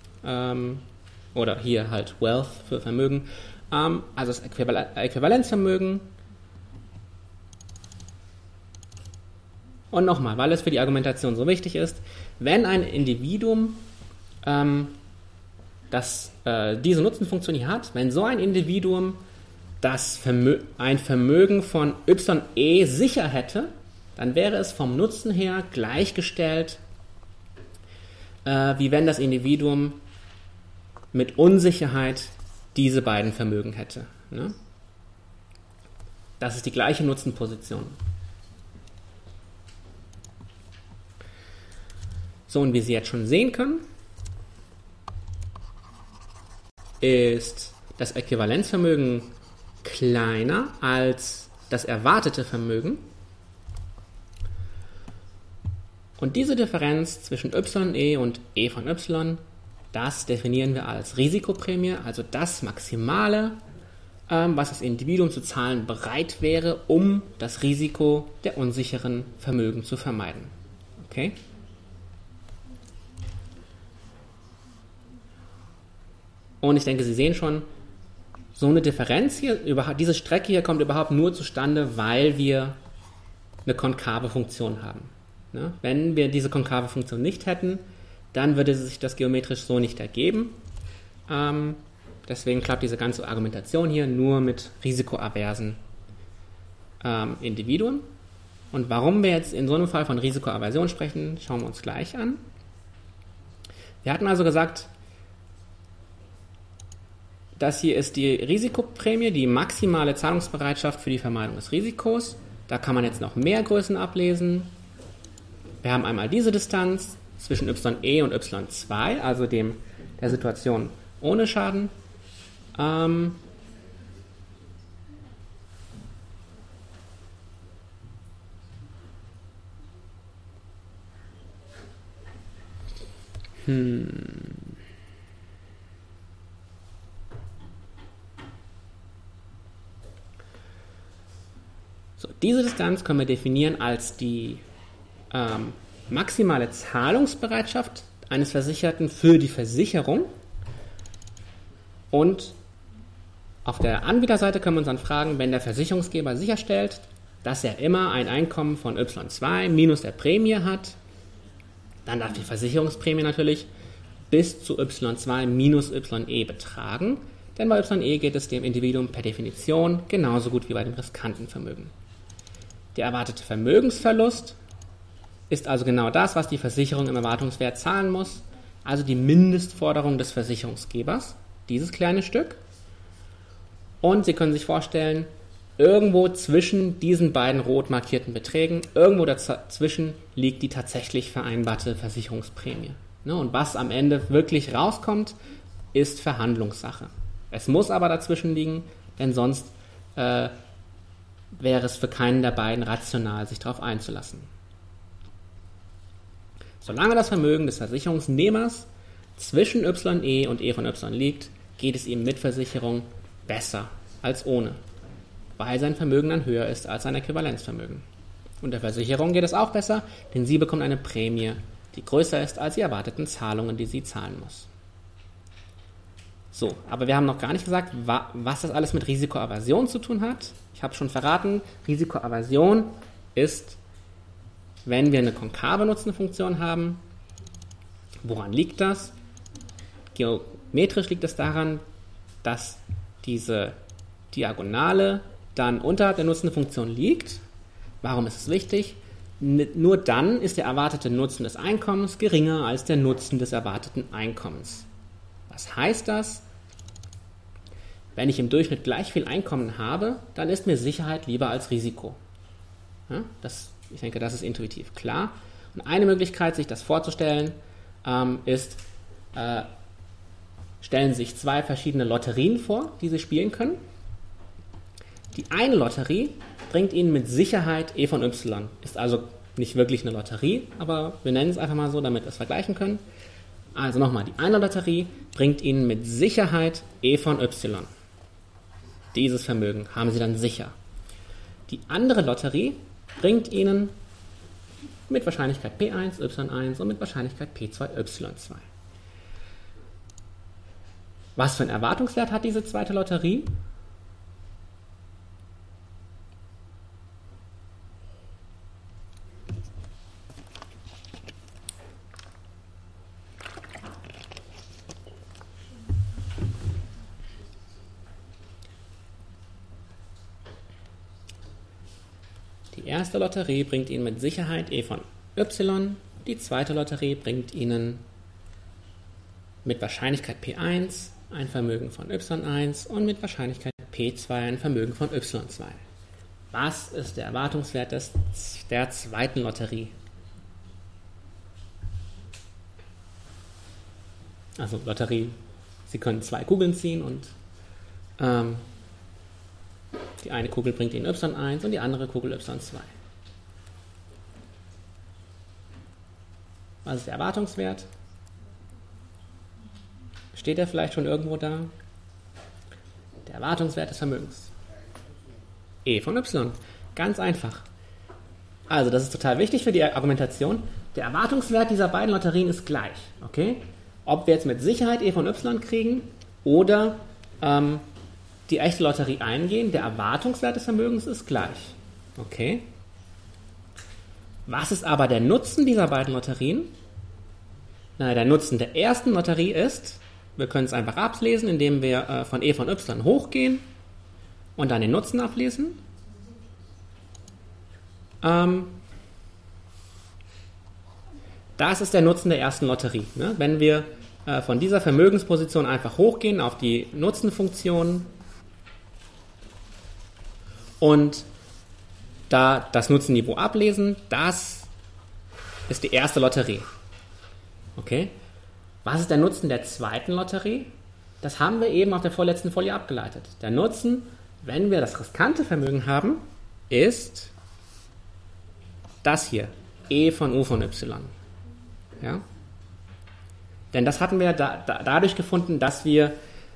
oder hier halt Wealth für Vermögen, also das Äquivalenzvermögen. Und nochmal, weil es für die Argumentation so wichtig ist, wenn ein Individuum diese Nutzenfunktion hier hat, wenn so ein Individuum ein Vermögen von YE sicher hätte, dann wäre es vom Nutzen her gleichgestellt, wie wenn das Individuum mit Unsicherheit diese beiden Vermögen hätte. Ne? Das ist die gleiche Nutzenposition. So, und wie Sie jetzt schon sehen können, ist das Äquivalenzvermögen kleiner als das erwartete Vermögen. Und diese Differenz zwischen YE und E von Y, das definieren wir als Risikoprämie, also das Maximale, was das Individuum zu zahlen bereit wäre, um das Risiko der unsicheren Vermögen zu vermeiden. Okay? Und ich denke, Sie sehen schon, so eine Differenz hier, diese Strecke hier kommt überhaupt nur zustande, weil wir eine konkave Funktion haben. Ne? Wenn wir diese konkave Funktion nicht hätten, dann würde sich das geometrisch so nicht ergeben. Deswegen klappt diese ganze Argumentation hier nur mit risikoaversen Individuen. Und warum wir jetzt in so einem Fall von Risikoaversion sprechen, schauen wir uns gleich an. Wir hatten also gesagt, das hier ist die Risikoprämie, die maximale Zahlungsbereitschaft für die Vermeidung des Risikos. Da kann man jetzt noch mehr Größen ablesen. Wir haben einmal diese Distanz zwischen YE und Y2, also der Situation ohne Schaden. So, diese Distanz können wir definieren als die maximale Zahlungsbereitschaft eines Versicherten für die Versicherung. Und auf der Anbieterseite können wir uns dann fragen, wenn der Versicherungsgeber sicherstellt, dass er immer ein Einkommen von Y2 minus der Prämie hat, dann darf die Versicherungsprämie natürlich bis zu Y2 minus YE betragen, denn bei YE geht es dem Individuum per Definition genauso gut wie bei dem riskanten Vermögen. Der erwartete Vermögensverlust ist also genau das, was die Versicherung im Erwartungswert zahlen muss, also die Mindestforderung des Versicherungsgebers, dieses kleine Stück. Und Sie können sich vorstellen, irgendwo zwischen diesen beiden rot markierten Beträgen, irgendwo dazwischen liegt die tatsächlich vereinbarte Versicherungsprämie. Und was am Ende wirklich rauskommt, ist Verhandlungssache. Es muss aber dazwischen liegen, denn sonst wäre es für keinen der beiden rational, sich darauf einzulassen. Solange das Vermögen des Versicherungsnehmers zwischen YE und E von Y liegt, geht es ihm mit Versicherung besser als ohne, weil sein Vermögen dann höher ist als sein Äquivalenzvermögen. Und der Versicherung geht es auch besser, denn sie bekommt eine Prämie, die größer ist als die erwarteten Zahlungen, die sie zahlen muss. So, aber wir haben noch gar nicht gesagt, was das alles mit Risikoaversion zu tun hat. Ich habe schon verraten, Risikoaversion ist, wenn wir eine konkave Nutzenfunktion haben. Woran liegt das? Geometrisch liegt es daran, dass diese Diagonale dann unterhalb der Nutzenfunktion liegt. Warum ist es wichtig? Nur dann ist der erwartete Nutzen des Einkommens geringer als der Nutzen des erwarteten Einkommens. Was heißt das? Wenn ich im Durchschnitt gleich viel Einkommen habe, dann ist mir Sicherheit lieber als Risiko. Ja, ich denke, das ist intuitiv klar. Und eine Möglichkeit, sich das vorzustellen, ist, stellen Sie sich zwei verschiedene Lotterien vor, die Sie spielen können. Die eine Lotterie bringt Ihnen mit Sicherheit E von Y. Ist also nicht wirklich eine Lotterie, aber wir nennen es einfach mal so, damit wir es vergleichen können. Also nochmal, die eine Lotterie bringt Ihnen mit Sicherheit E von Y. Dieses Vermögen haben Sie dann sicher. Die andere Lotterie bringt Ihnen mit Wahrscheinlichkeit P1, Y1 und mit Wahrscheinlichkeit P2, Y2. Was für einen Erwartungswert hat diese zweite Lotterie? erste Lotterie bringt Ihnen mit Sicherheit E von Y, die zweite Lotterie bringt Ihnen mit Wahrscheinlichkeit P1 ein Vermögen von Y1 und mit Wahrscheinlichkeit P2 ein Vermögen von Y2. Was ist der Erwartungswert der zweiten Lotterie? Also Lotterie, Sie können 2 Kugeln ziehen und die eine Kugel bringt Ihnen Y1 und die andere Kugel Y2. Was ist der Erwartungswert? Steht er vielleicht schon irgendwo da? Der Erwartungswert des Vermögens. E von Y. Ganz einfach. Also, das ist total wichtig für die Argumentation. Der Erwartungswert dieser beiden Lotterien ist gleich. Okay? Ob wir jetzt mit Sicherheit E von Y kriegen oder die echte Lotterie eingehen, der Erwartungswert des Vermögens ist gleich. Okay? Was ist aber der Nutzen dieser beiden Lotterien? Na, der Nutzen der ersten Lotterie ist, wir können es einfach ablesen, indem wir von E von Y hochgehen und dann den Nutzen ablesen. Das ist der Nutzen der ersten Lotterie. Ne? Wenn wir von dieser Vermögensposition einfach hochgehen auf die Nutzenfunktion und da das Nutzenniveau ablesen, das ist die erste Lotterie. Okay? Was ist der Nutzen der zweiten Lotterie? Das haben wir eben auf der vorletzten Folie abgeleitet. Der Nutzen, wenn wir das riskante Vermögen haben, ist das hier, E von U von Y. Ja? Denn das hatten wir dadurch gefunden, dass wir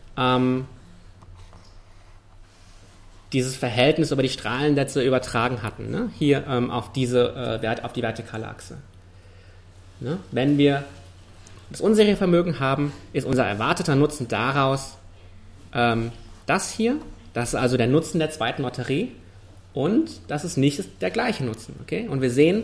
dieses Verhältnis über die Strahlensätze übertragen hatten. Ne? Hier auf die vertikale Achse. Ne? Wenn wir das unsichere Vermögen haben, ist unser erwarteter Nutzen daraus das hier. Das ist also der Nutzen der zweiten Lotterie. Und das ist nicht der gleiche Nutzen. Okay? Und wir sehen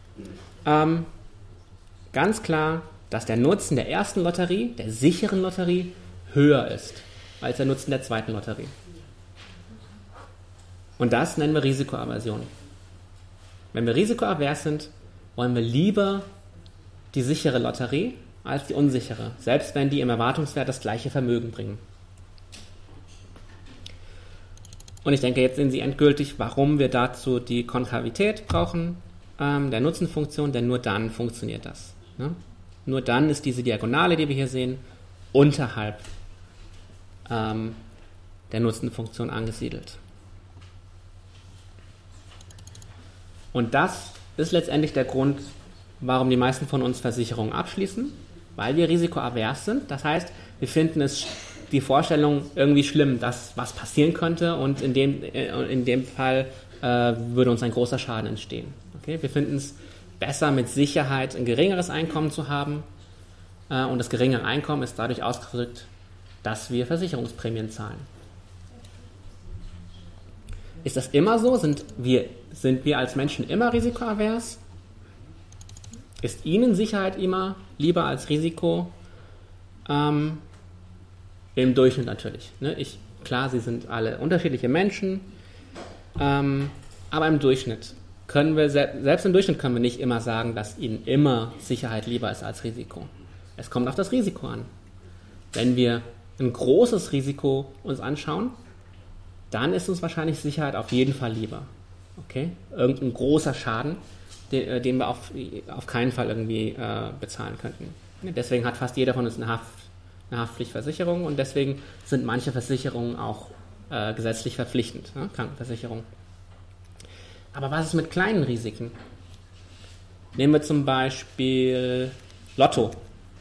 ganz klar, dass der Nutzen der ersten Lotterie, der sicheren Lotterie, höher ist als der Nutzen der zweiten Lotterie. Und das nennen wir Risikoaversion. Wenn wir risikoavers sind, wollen wir lieber die sichere Lotterie als die unsichere, selbst wenn die im Erwartungswert das gleiche Vermögen bringen. Und ich denke, jetzt sehen Sie endgültig, warum wir dazu die Konkavität brauchen, der Nutzenfunktion, denn nur dann funktioniert das. Ne? Nur dann ist diese Diagonale, die wir hier sehen, unterhalb der Nutzenfunktion angesiedelt. Und das ist letztendlich der Grund, warum die meisten von uns Versicherungen abschließen, weil wir risikoavers sind. Das heißt, wir finden die Vorstellung irgendwie schlimm, dass was passieren könnte und in dem Fall würde uns ein großer Schaden entstehen. Okay? Wir finden es besser, mit Sicherheit ein geringeres Einkommen zu haben und das geringere Einkommen ist dadurch ausgedrückt, dass wir Versicherungsprämien zahlen. Ist das immer so? Sind wir als Menschen immer risikoavers? Ist Ihnen Sicherheit immer lieber als Risiko? Im Durchschnitt natürlich. Ne? Klar, Sie sind alle unterschiedliche Menschen, aber im Durchschnitt selbst im Durchschnitt können wir nicht immer sagen, dass Ihnen immer Sicherheit lieber ist als Risiko. Es kommt auf das Risiko an. Wenn wir ein großes Risiko uns anschauen, dann ist uns wahrscheinlich Sicherheit auf jeden Fall lieber. Okay? Irgendein großer Schaden, den wir auf keinen Fall irgendwie bezahlen könnten. Deswegen hat fast jeder von uns eine Haftpflichtversicherung und deswegen sind manche Versicherungen auch gesetzlich verpflichtend, ne? Krankenversicherung. Aber was ist mit kleinen Risiken? Nehmen wir zum Beispiel Lotto.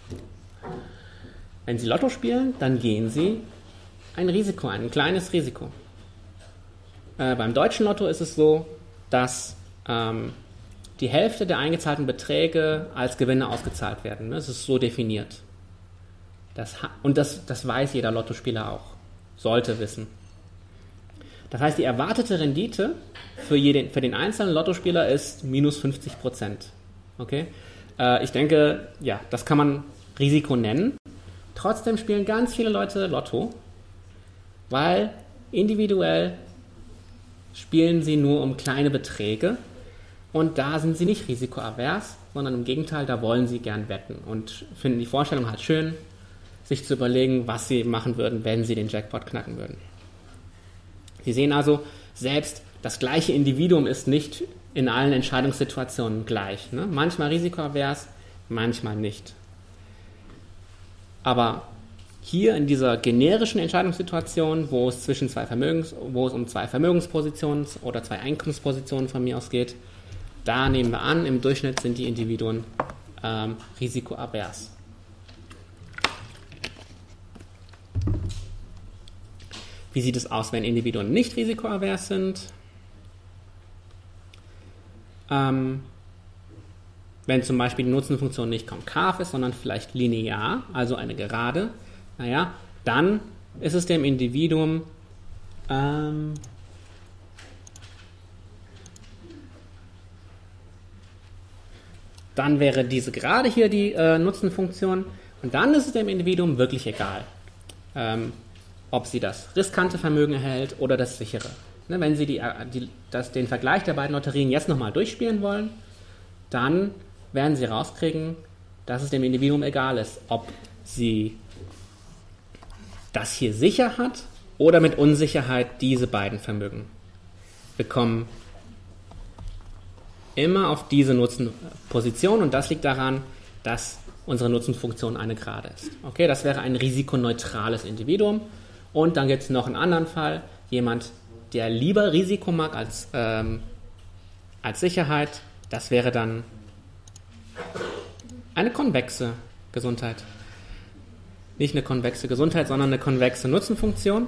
Wenn Sie Lotto spielen, dann gehen Sie ein kleines Risiko. Beim deutschen Lotto ist es so, dass die Hälfte der eingezahlten Beträge als Gewinne ausgezahlt werden. Das ist so definiert. Das weiß jeder Lottospieler auch. Sollte wissen. Das heißt, die erwartete Rendite für den einzelnen Lottospieler ist minus 50%. Okay? Ich denke, ja, das kann man Risiko nennen. Trotzdem spielen ganz viele Leute Lotto, weil individuell spielen sie nur um kleine Beträge, Und da sind sie nicht risikoavers, sondern im Gegenteil, da wollen sie gern wetten und finden die Vorstellung halt schön, sich zu überlegen, was sie machen würden, wenn sie den Jackpot knacken würden. Sie sehen also, selbst das gleiche Individuum ist nicht in allen Entscheidungssituationen gleich. Ne? Manchmal risikoavers, manchmal nicht. Aber hier in dieser generischen Entscheidungssituation, wo es um zwei Vermögenspositionen oder zwei Einkommenspositionen von mir aus geht, da nehmen wir an, im Durchschnitt sind die Individuen risikoavers. Wie sieht es aus, wenn Individuen nicht risikoavers sind? Wenn zum Beispiel die Nutzenfunktion nicht konkav ist, sondern vielleicht linear, also eine Gerade, dann ist es dem Individuum dann wäre diese Gerade hier die Nutzenfunktion und dann ist es dem Individuum wirklich egal, ob sie das riskante Vermögen erhält oder das sichere. Ne, wenn Sie den Vergleich der beiden Lotterien jetzt nochmal durchspielen wollen, dann werden Sie rauskriegen, dass es dem Individuum egal ist, ob sie das hier sicher hat oder mit Unsicherheit diese beiden Vermögen bekommen immer auf diese Nutzenposition und das liegt daran, dass unsere Nutzenfunktion eine Gerade ist. Okay, das wäre ein risikoneutrales Individuum und dann gibt es noch einen anderen Fall, jemand, der lieber Risiko mag als Sicherheit, das wäre dann eine konvexe Gesundheit. Nicht eine konvexe Gesundheit, sondern eine konvexe Nutzenfunktion.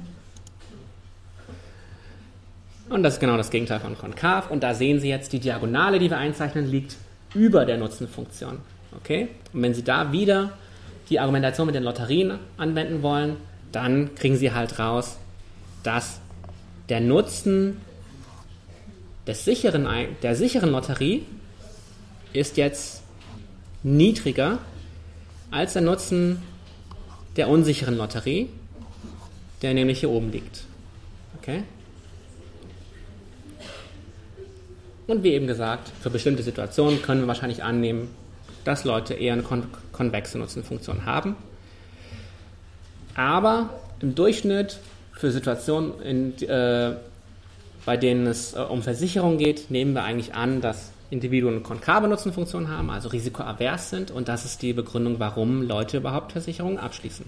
Und das ist genau das Gegenteil von konkav. Und da sehen Sie jetzt, die Diagonale, die wir einzeichnen, liegt über der Nutzenfunktion. Okay? Und wenn Sie da wieder die Argumentation mit den Lotterien anwenden wollen, dann kriegen Sie halt raus, dass der Nutzen der sicheren Lotterie ist jetzt niedriger als der Nutzen der unsicheren Lotterie, der nämlich hier oben liegt. Okay? Und wie eben gesagt, für bestimmte Situationen können wir wahrscheinlich annehmen, dass Leute eher eine konvexe Nutzenfunktion haben. Aber im Durchschnitt für Situationen, bei denen es um Versicherung geht, nehmen wir eigentlich an, dass Individuen eine konkave Nutzenfunktion haben, also risikoavers sind. Und das ist die Begründung, warum Leute überhaupt Versicherungen abschließen.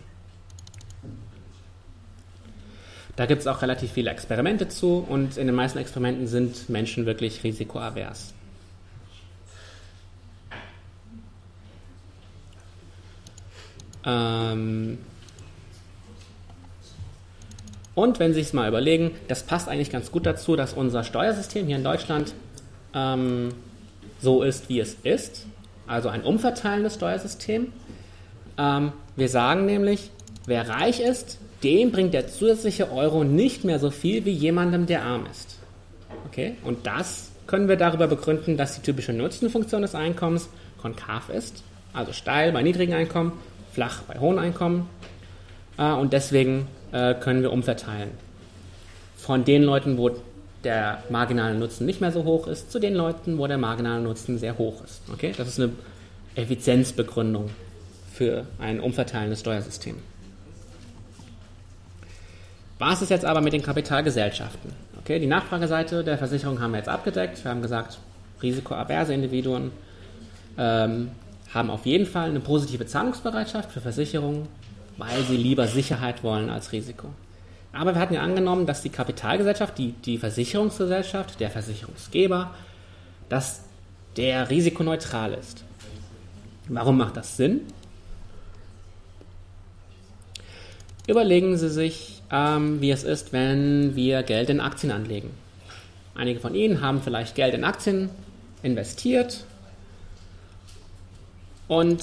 Da gibt es auch relativ viele Experimente zu und in den meisten Experimenten sind Menschen wirklich risikoavers. Und wenn Sie sich mal überlegen, das passt eigentlich ganz gut dazu, dass unser Steuersystem hier in Deutschland so ist, wie es ist, also ein umverteilendes Steuersystem. Wir sagen nämlich, wer reich ist, dem bringt der zusätzliche Euro nicht mehr so viel wie jemandem, der arm ist. Okay? Und das können wir darüber begründen, dass die typische Nutzenfunktion des Einkommens konkav ist, also steil bei niedrigen Einkommen, flach bei hohen Einkommen. Und deswegen können wir umverteilen. Von den Leuten, wo der marginale Nutzen nicht mehr so hoch ist, zu den Leuten, wo der marginale Nutzen sehr hoch ist. Okay? Das ist eine Effizienzbegründung für ein umverteilendes Steuersystem. Was ist jetzt aber mit den Kapitalgesellschaften? Okay, die Nachfrageseite der Versicherung haben wir jetzt abgedeckt. Wir haben gesagt, risikoaverse Individuen haben auf jeden Fall eine positive Zahlungsbereitschaft für Versicherungen, weil sie lieber Sicherheit wollen als Risiko. Aber wir hatten ja angenommen, dass die Kapitalgesellschaft, die Versicherungsgesellschaft, der Versicherungsgeber, dass der risikoneutral ist. Warum macht das Sinn? Überlegen Sie sich, wie es ist, wenn wir Geld in Aktien anlegen. Einige von Ihnen haben vielleicht Geld in Aktien investiert und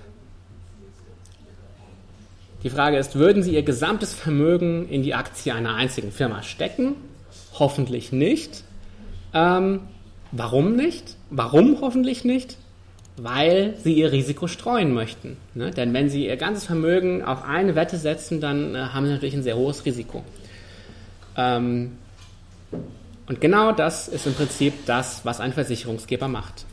die Frage ist, würden Sie Ihr gesamtes Vermögen in die Aktie einer einzigen Firma stecken? Hoffentlich nicht. Warum nicht? Warum hoffentlich nicht? Weil Sie Ihr Risiko streuen möchten. Ne? Denn wenn Sie Ihr ganzes Vermögen auf eine Wette setzen, dann haben Sie natürlich ein sehr hohes Risiko. Und Und genau das ist im Prinzip das, was ein Versicherungsgeber macht.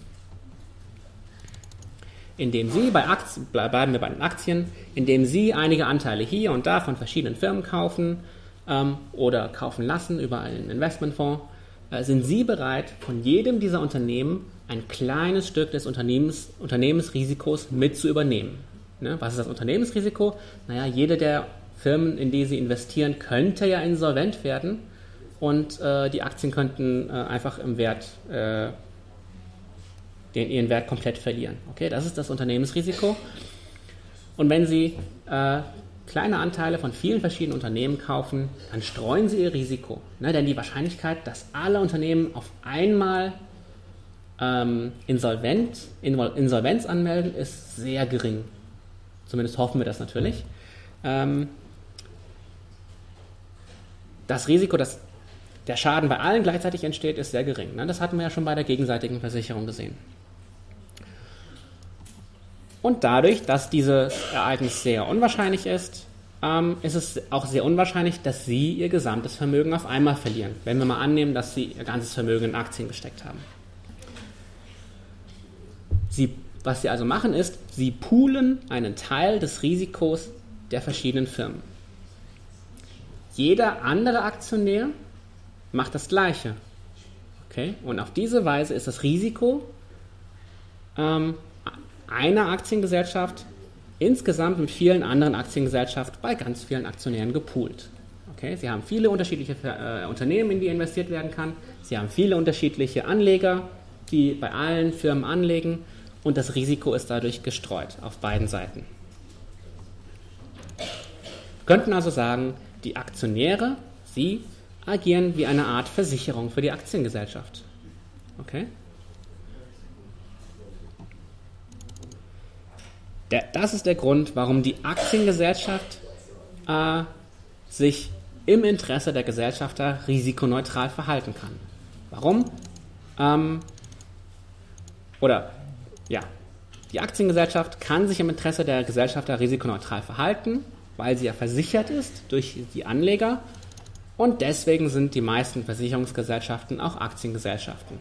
Indem Sie bleiben wir bei den Aktien, indem Sie einige Anteile hier und da von verschiedenen Firmen kaufen oder kaufen lassen über einen Investmentfonds, sind Sie bereit, von jedem dieser Unternehmen ein kleines Stück des Unternehmensrisikos mit zu übernehmen. Ne? Was ist das Unternehmensrisiko? Naja, jede der Firmen, in die Sie investieren, könnte ja insolvent werden und die Aktien könnten einfach im Wert ihren Wert komplett verlieren. Okay, das ist das Unternehmensrisiko. Und wenn Sie kleine Anteile von vielen verschiedenen Unternehmen kaufen, dann streuen Sie Ihr Risiko. Ne? Denn die Wahrscheinlichkeit, dass alle Unternehmen auf einmal Insolvenz anmelden, ist sehr gering. Zumindest hoffen wir das natürlich. Das Risiko, dass der Schaden bei allen gleichzeitig entsteht, ist sehr gering. Ne? Das hatten wir ja schon bei der gegenseitigen Versicherung gesehen. Und dadurch, dass dieses Ereignis sehr unwahrscheinlich ist es auch sehr unwahrscheinlich, dass Sie Ihr gesamtes Vermögen auf einmal verlieren. Wenn wir mal annehmen, dass Sie Ihr ganzes Vermögen in Aktien gesteckt haben. Was Sie also machen ist, Sie poolen einen Teil des Risikos der verschiedenen Firmen. Jeder andere Aktionär macht das Gleiche. Okay? Und auf diese Weise ist das Risiko einer Aktiengesellschaft insgesamt mit vielen anderen Aktiengesellschaften bei ganz vielen Aktionären gepoolt. Okay? Sie haben viele unterschiedliche Unternehmen, in die investiert werden kann. Sie haben viele unterschiedliche Anleger, die bei allen Firmen anlegen. Und das Risiko ist dadurch gestreut auf beiden Seiten. Wir könnten also sagen, die Aktionäre, sie agieren wie eine Art Versicherung für die Aktiengesellschaft. Okay? Das ist der Grund, warum die Aktiengesellschaft sich im Interesse der Gesellschafter risikoneutral verhalten kann. Warum? Die Aktiengesellschaft kann sich im Interesse der Gesellschafter risikoneutral verhalten, weil sie ja versichert ist durch die Anleger und deswegen sind die meisten Versicherungsgesellschaften auch Aktiengesellschaften.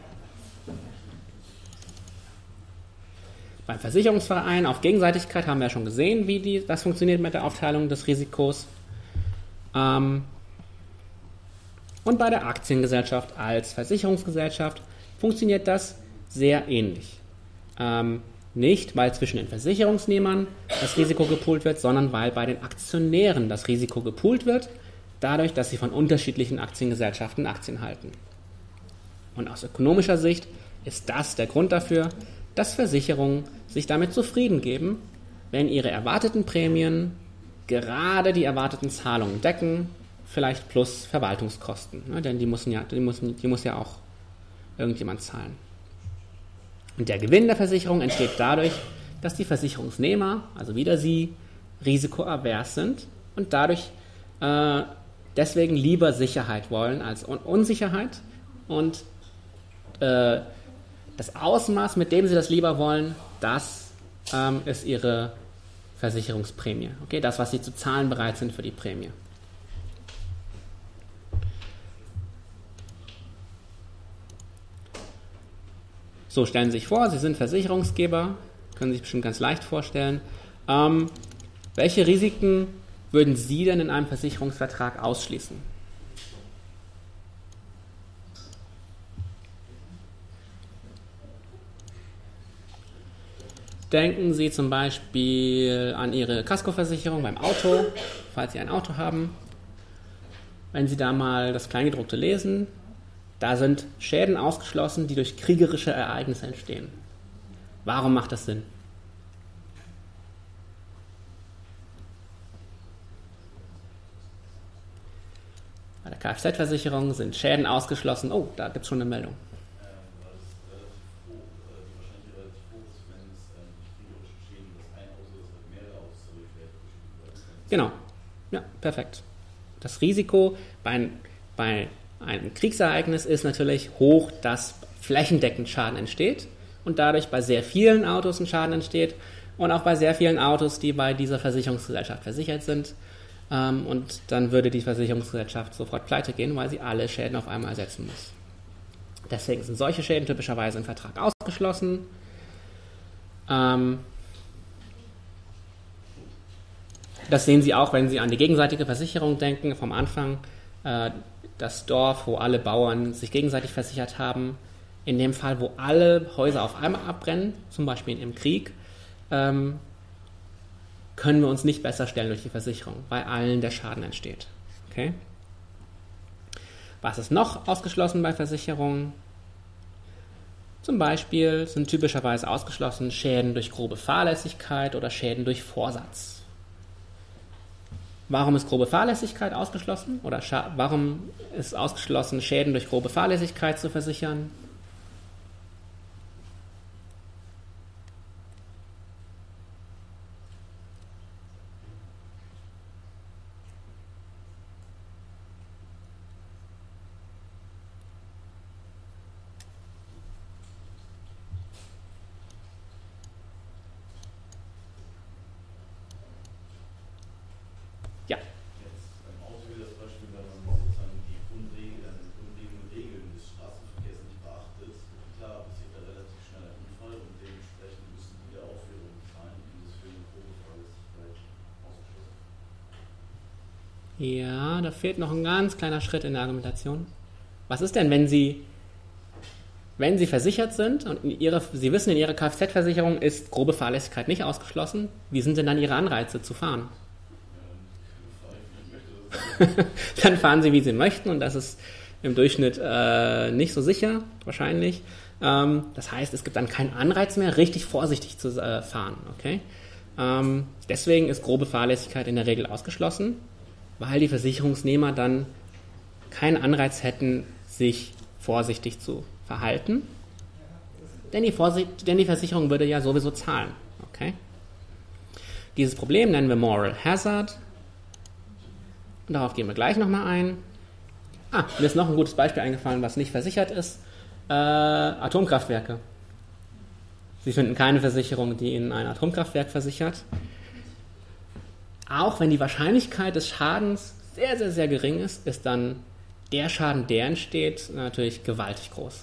Beim Versicherungsverein auf Gegenseitigkeit haben wir ja schon gesehen, wie das funktioniert mit der Aufteilung des Risikos. Und bei der Aktiengesellschaft als Versicherungsgesellschaft funktioniert das sehr ähnlich. Nicht, weil zwischen den Versicherungsnehmern das Risiko gepoolt wird, sondern weil bei den Aktionären das Risiko gepoolt wird, dadurch, dass sie von unterschiedlichen Aktiengesellschaften Aktien halten. Und aus ökonomischer Sicht ist das der Grund dafür, dass Versicherungen sich damit zufrieden geben, wenn ihre erwarteten Prämien gerade die erwarteten Zahlungen decken, vielleicht plus Verwaltungskosten, ne? Denn die muss ja auch irgendjemand zahlen. Und der Gewinn der Versicherung entsteht dadurch, dass die Versicherungsnehmer, also wieder Sie, risikoavers sind und dadurch deswegen lieber Sicherheit wollen als Unsicherheit. Und das Ausmaß, mit dem Sie das lieber wollen, das ist Ihre Versicherungsprämie. Okay? Das, was Sie zu zahlen bereit sind für die Prämie. So, stellen Sie sich vor, Sie sind Versicherungsgeber, können Sie sich bestimmt ganz leicht vorstellen. Welche Risiken würden Sie denn in einem Versicherungsvertrag ausschließen? Denken Sie zum Beispiel an Ihre Kaskoversicherung beim Auto, falls Sie ein Auto haben. Wenn Sie da mal das Kleingedruckte lesen, da sind Schäden ausgeschlossen, die durch kriegerische Ereignisse entstehen. Warum macht das Sinn? Bei der Kfz-Versicherung sind Schäden ausgeschlossen. Oh, da gibt es schon eine Meldung. Genau, ja, perfekt. Das Risiko bei einem Kriegsereignis ist natürlich hoch, dass flächendeckend Schaden entsteht und dadurch bei sehr vielen Autos ein Schaden entsteht und auch bei sehr vielen Autos, die bei dieser Versicherungsgesellschaft versichert sind. Und dann würde die Versicherungsgesellschaft sofort pleite gehen, weil sie alle Schäden auf einmal ersetzen muss. Deswegen sind solche Schäden typischerweise im Vertrag ausgeschlossen. Das sehen Sie auch, wenn Sie an die gegenseitige Versicherung denken, vom Anfang. Das Dorf, wo alle Bauern sich gegenseitig versichert haben. In dem Fall, wo alle Häuser auf einmal abbrennen, zum Beispiel im Krieg, können wir uns nicht besser stellen durch die Versicherung, weil allen der Schaden entsteht. Okay? Was ist noch ausgeschlossen bei Versicherungen? Zum Beispiel sind typischerweise ausgeschlossen Schäden durch grobe Fahrlässigkeit oder Schäden durch Vorsatz. Warum ist grobe Fahrlässigkeit ausgeschlossen? Oder warum ist ausgeschlossen, Schäden durch grobe Fahrlässigkeit zu versichern? Ja, da fehlt noch ein ganz kleiner Schritt in der Argumentation. Was ist denn, wenn Sie versichert sind und Sie wissen, in Ihrer Kfz-Versicherung ist grobe Fahrlässigkeit nicht ausgeschlossen, wie sind denn dann Ihre Anreize zu fahren? Dann fahren Sie, wie Sie möchten, und das ist im Durchschnitt nicht so sicher, wahrscheinlich. Das heißt, es gibt dann keinen Anreiz mehr, richtig vorsichtig zu fahren. Okay? Deswegen ist grobe Fahrlässigkeit in der Regel ausgeschlossen, weil die Versicherungsnehmer dann keinen Anreiz hätten, sich vorsichtig zu verhalten. Denn die Versicherung würde ja sowieso zahlen. Okay? Dieses Problem nennen wir Moral Hazard. Und darauf gehen wir gleich nochmal ein. Mir ist noch ein gutes Beispiel eingefallen, was nicht versichert ist. Atomkraftwerke. Sie finden keine Versicherung, die Ihnen ein Atomkraftwerk versichert. Auch wenn die Wahrscheinlichkeit des Schadens sehr, sehr, sehr gering ist, ist dann der Schaden, der entsteht, natürlich gewaltig groß.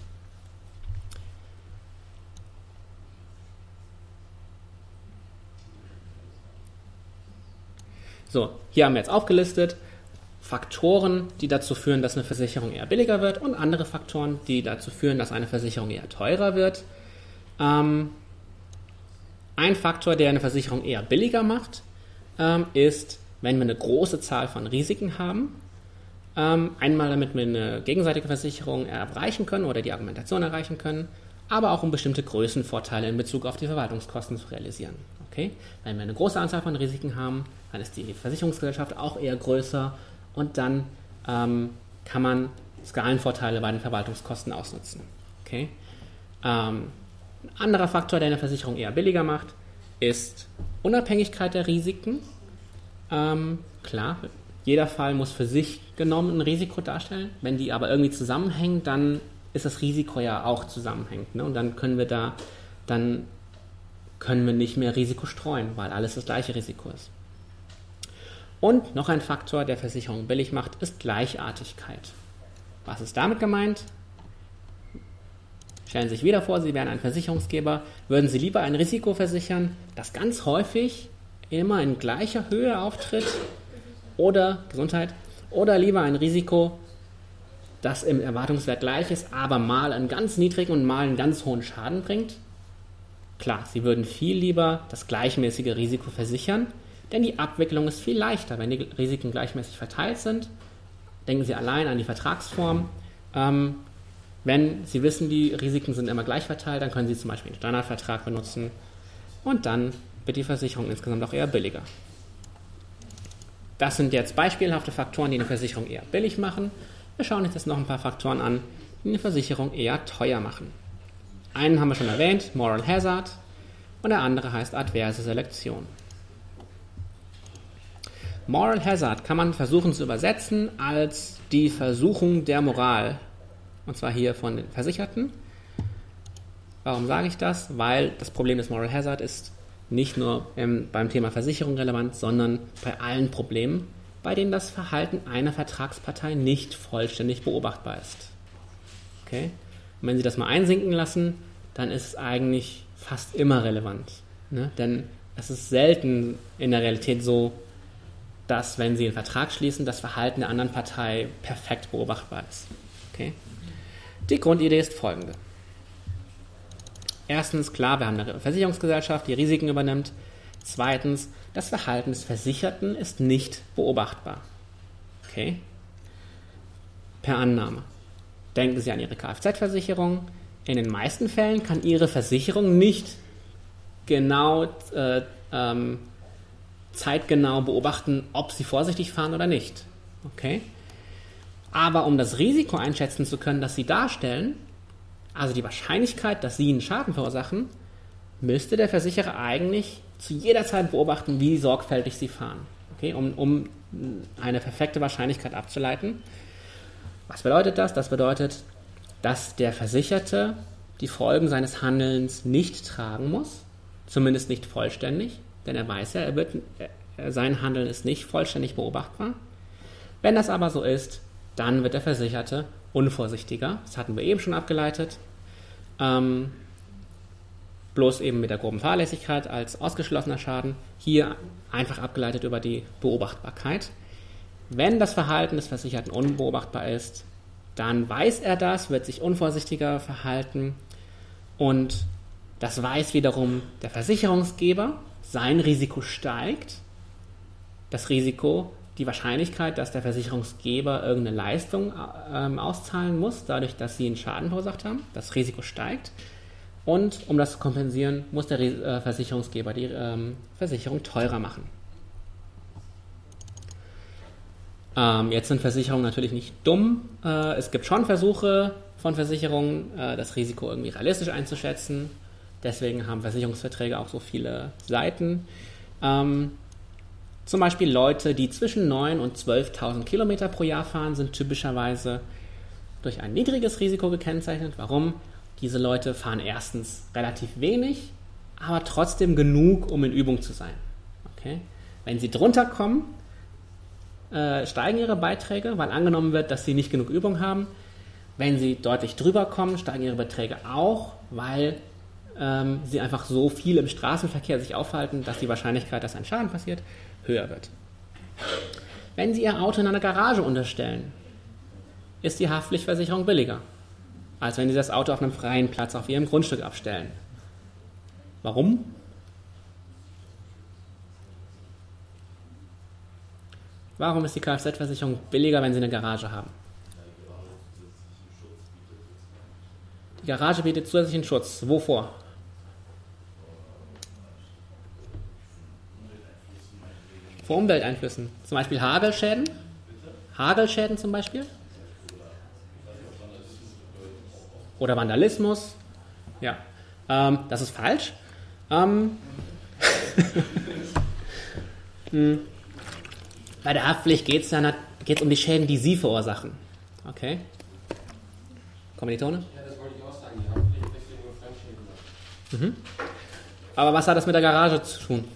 So, hier haben wir jetzt aufgelistet Faktoren, die dazu führen, dass eine Versicherung eher billiger wird, und andere Faktoren, die dazu führen, dass eine Versicherung eher teurer wird. Ein Faktor, der eine Versicherung eher billiger macht, ist, wenn wir eine große Zahl von Risiken haben. Einmal, damit wir eine gegenseitige Versicherung erreichen können oder die Argumentation erreichen können, aber auch um bestimmte Größenvorteile in Bezug auf die Verwaltungskosten zu realisieren. Okay? Wenn wir eine große Anzahl von Risiken haben, dann ist die Versicherungsgesellschaft auch eher größer, und dann kann man Skalenvorteile bei den Verwaltungskosten ausnutzen. Okay? Ein anderer Faktor, der eine Versicherung eher billiger macht, ist Unabhängigkeit der Risiken. Klar, jeder Fall muss für sich genommen ein Risiko darstellen. Wenn die aber irgendwie zusammenhängen, dann ist das Risiko ja auch zusammenhängend. Ne? Und dann können wir nicht mehr Risiko streuen, weil alles das gleiche Risiko ist. Und noch ein Faktor, der Versicherung billig macht, ist Gleichartigkeit. Was ist damit gemeint? Stellen Sie sich wieder vor, Sie wären ein Versicherungsgeber. Würden Sie lieber ein Risiko versichern, das ganz häufig immer in gleicher Höhe auftritt, oder lieber ein Risiko, das im Erwartungswert gleich ist, aber mal einen ganz niedrigen und mal einen ganz hohen Schaden bringt? Klar, Sie würden viel lieber das gleichmäßige Risiko versichern, denn die Abwicklung ist viel leichter, wenn die Risiken gleichmäßig verteilt sind. Denken Sie allein an die Vertragsform. Wenn Sie wissen, die Risiken sind immer gleich verteilt, dann können Sie zum Beispiel einen Standardvertrag benutzen, und dann wird die Versicherung insgesamt auch eher billiger. Das sind jetzt beispielhafte Faktoren, die eine Versicherung eher billig machen. Wir schauen uns jetzt noch ein paar Faktoren an, die eine Versicherung eher teuer machen. Einen haben wir schon erwähnt, Moral Hazard, und der andere heißt adverse Selektion. Moral Hazard kann man versuchen zu übersetzen als die Versuchung der Moral, und zwar hier von den Versicherten. Warum sage ich das? Weil das Problem des Moral Hazard ist nicht nur beim Thema Versicherung relevant, sondern bei allen Problemen, bei denen das Verhalten einer Vertragspartei nicht vollständig beobachtbar ist. Okay? Und wenn Sie das mal einsinken lassen, dann ist es eigentlich fast immer relevant. Ne? Denn es ist selten in der Realität so, dass, wenn Sie einen Vertrag schließen, das Verhalten der anderen Partei perfekt beobachtbar ist. Okay? Die Grundidee ist folgende. Erstens, klar, wir haben eine Versicherungsgesellschaft, die Risiken übernimmt. Zweitens, das Verhalten des Versicherten ist nicht beobachtbar. Okay? Per Annahme. Denken Sie an Ihre Kfz-Versicherung. In den meisten Fällen kann Ihre Versicherung nicht zeitgenau beobachten, ob Sie vorsichtig fahren oder nicht. Okay? Aber um das Risiko einschätzen zu können, das Sie darstellen, also die Wahrscheinlichkeit, dass Sie einen Schaden verursachen, müsste der Versicherer eigentlich zu jeder Zeit beobachten, wie sorgfältig Sie fahren. Okay? Um eine perfekte Wahrscheinlichkeit abzuleiten. Was bedeutet das? Das bedeutet, dass der Versicherte die Folgen seines Handelns nicht tragen muss, zumindest nicht vollständig, denn er weiß ja, sein Handeln ist nicht vollständig beobachtbar. Wenn das aber so ist, dann wird der Versicherte unvorsichtiger. Das hatten wir eben schon abgeleitet. Bloß eben mit der groben Fahrlässigkeit als ausgeschlossener Schaden. Hier einfach abgeleitet über die Beobachtbarkeit. Wenn das Verhalten des Versicherten unbeobachtbar ist, dann weiß er das, wird sich unvorsichtiger verhalten und das weiß wiederum der Versicherungsgeber. Sein Risiko steigt. Das Risiko, die Wahrscheinlichkeit, dass der Versicherungsgeber irgendeine Leistung auszahlen muss, dadurch, dass sie einen Schaden verursacht haben, das Risiko steigt. Und um das zu kompensieren, muss der Versicherungsgeber die Versicherung teurer machen. Jetzt sind Versicherungen natürlich nicht dumm. Es gibt schon Versuche von Versicherungen, das Risiko irgendwie realistisch einzuschätzen. Deswegen haben Versicherungsverträge auch so viele Seiten. Zum Beispiel Leute, die zwischen 9.000 und 12.000 Kilometer pro Jahr fahren, sind typischerweise durch ein niedriges Risiko gekennzeichnet. Warum? Diese Leute fahren erstens relativ wenig, aber trotzdem genug, um in Übung zu sein. Okay? Wenn sie drunter kommen, steigen ihre Beiträge, weil angenommen wird, dass sie nicht genug Übung haben. Wenn sie deutlich drüber kommen, steigen ihre Beträge auch, weil sie einfach so viel im Straßenverkehr sich aufhalten, dass die Wahrscheinlichkeit, dass ein Schaden passiert, höher wird. Wenn Sie Ihr Auto in einer Garage unterstellen, ist die Haftpflichtversicherung billiger, als wenn Sie das Auto auf einem freien Platz auf Ihrem Grundstück abstellen. Warum? Warum ist die Kfz-Versicherung billiger, wenn Sie eine Garage haben? Die Garage bietet zusätzlichen Schutz. Wovor? Vor Umwelteinflüssen. Zum Beispiel Hagelschäden. Hagelschäden zum Beispiel. Oder Vandalismus. Ja, das ist falsch. Bei der Haftpflicht geht es um die Schäden, die Sie verursachen. Okay? Kommilitone? Ja, das wollte ich auch sagen. Die Haftpflicht deswegen nur Fremdschäden macht. Aber was hat das mit der Garage zu tun?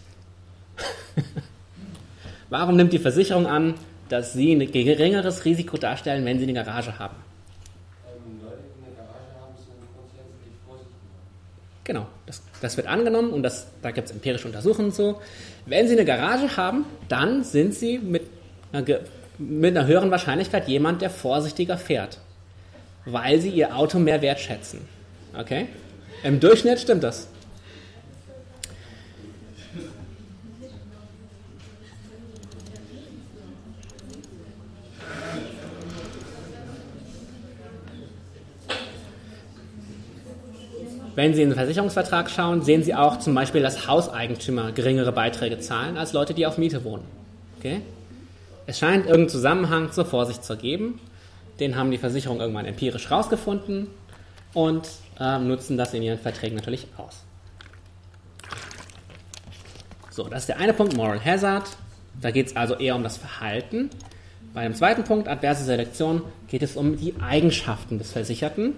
Warum nimmt die Versicherung an, dass Sie ein geringeres Risiko darstellen, wenn Sie eine Garage haben? Leute, die eine Garage haben, sind grundsätzlich vorsichtiger. Genau, das wird angenommen und da gibt es empirische Untersuchungen so. Wenn Sie eine Garage haben, dann sind Sie mit einer höheren Wahrscheinlichkeit jemand, der vorsichtiger fährt, weil Sie Ihr Auto mehr wertschätzen. Okay? Im Durchschnitt stimmt das. Wenn Sie in den Versicherungsvertrag schauen, sehen Sie auch zum Beispiel, dass Hauseigentümer geringere Beiträge zahlen als Leute, die auf Miete wohnen. Okay? Es scheint irgendeinen Zusammenhang zur Vorsicht zu geben. Den haben die Versicherungen irgendwann empirisch rausgefunden und nutzen das in ihren Verträgen natürlich aus. So, das ist der eine Punkt, Moral Hazard. Da geht es also eher um das Verhalten. Bei dem zweiten Punkt, adverse Selektion, geht es um die Eigenschaften des Versicherten.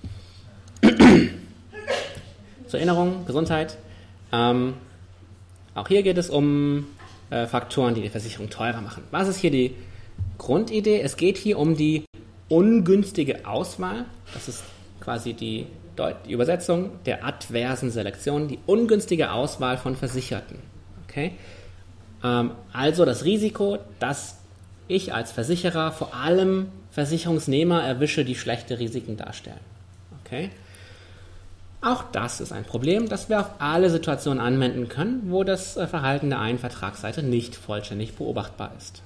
Zur Erinnerung, Gesundheit. Auch hier geht es um Faktoren, die die Versicherung teurer machen. Was ist hier die Grundidee? Es geht hier um die ungünstige Auswahl, das ist quasi die Übersetzung der adversen Selektion, die ungünstige Auswahl von Versicherten. Okay? Also das Risiko, dass ich als Versicherer vor allem Versicherungsnehmer erwische, die schlechte Risiken darstellen. Okay? Auch das ist ein Problem, das wir auf alle Situationen anwenden können, wo das Verhalten der einen Vertragsseite nicht vollständig beobachtbar ist.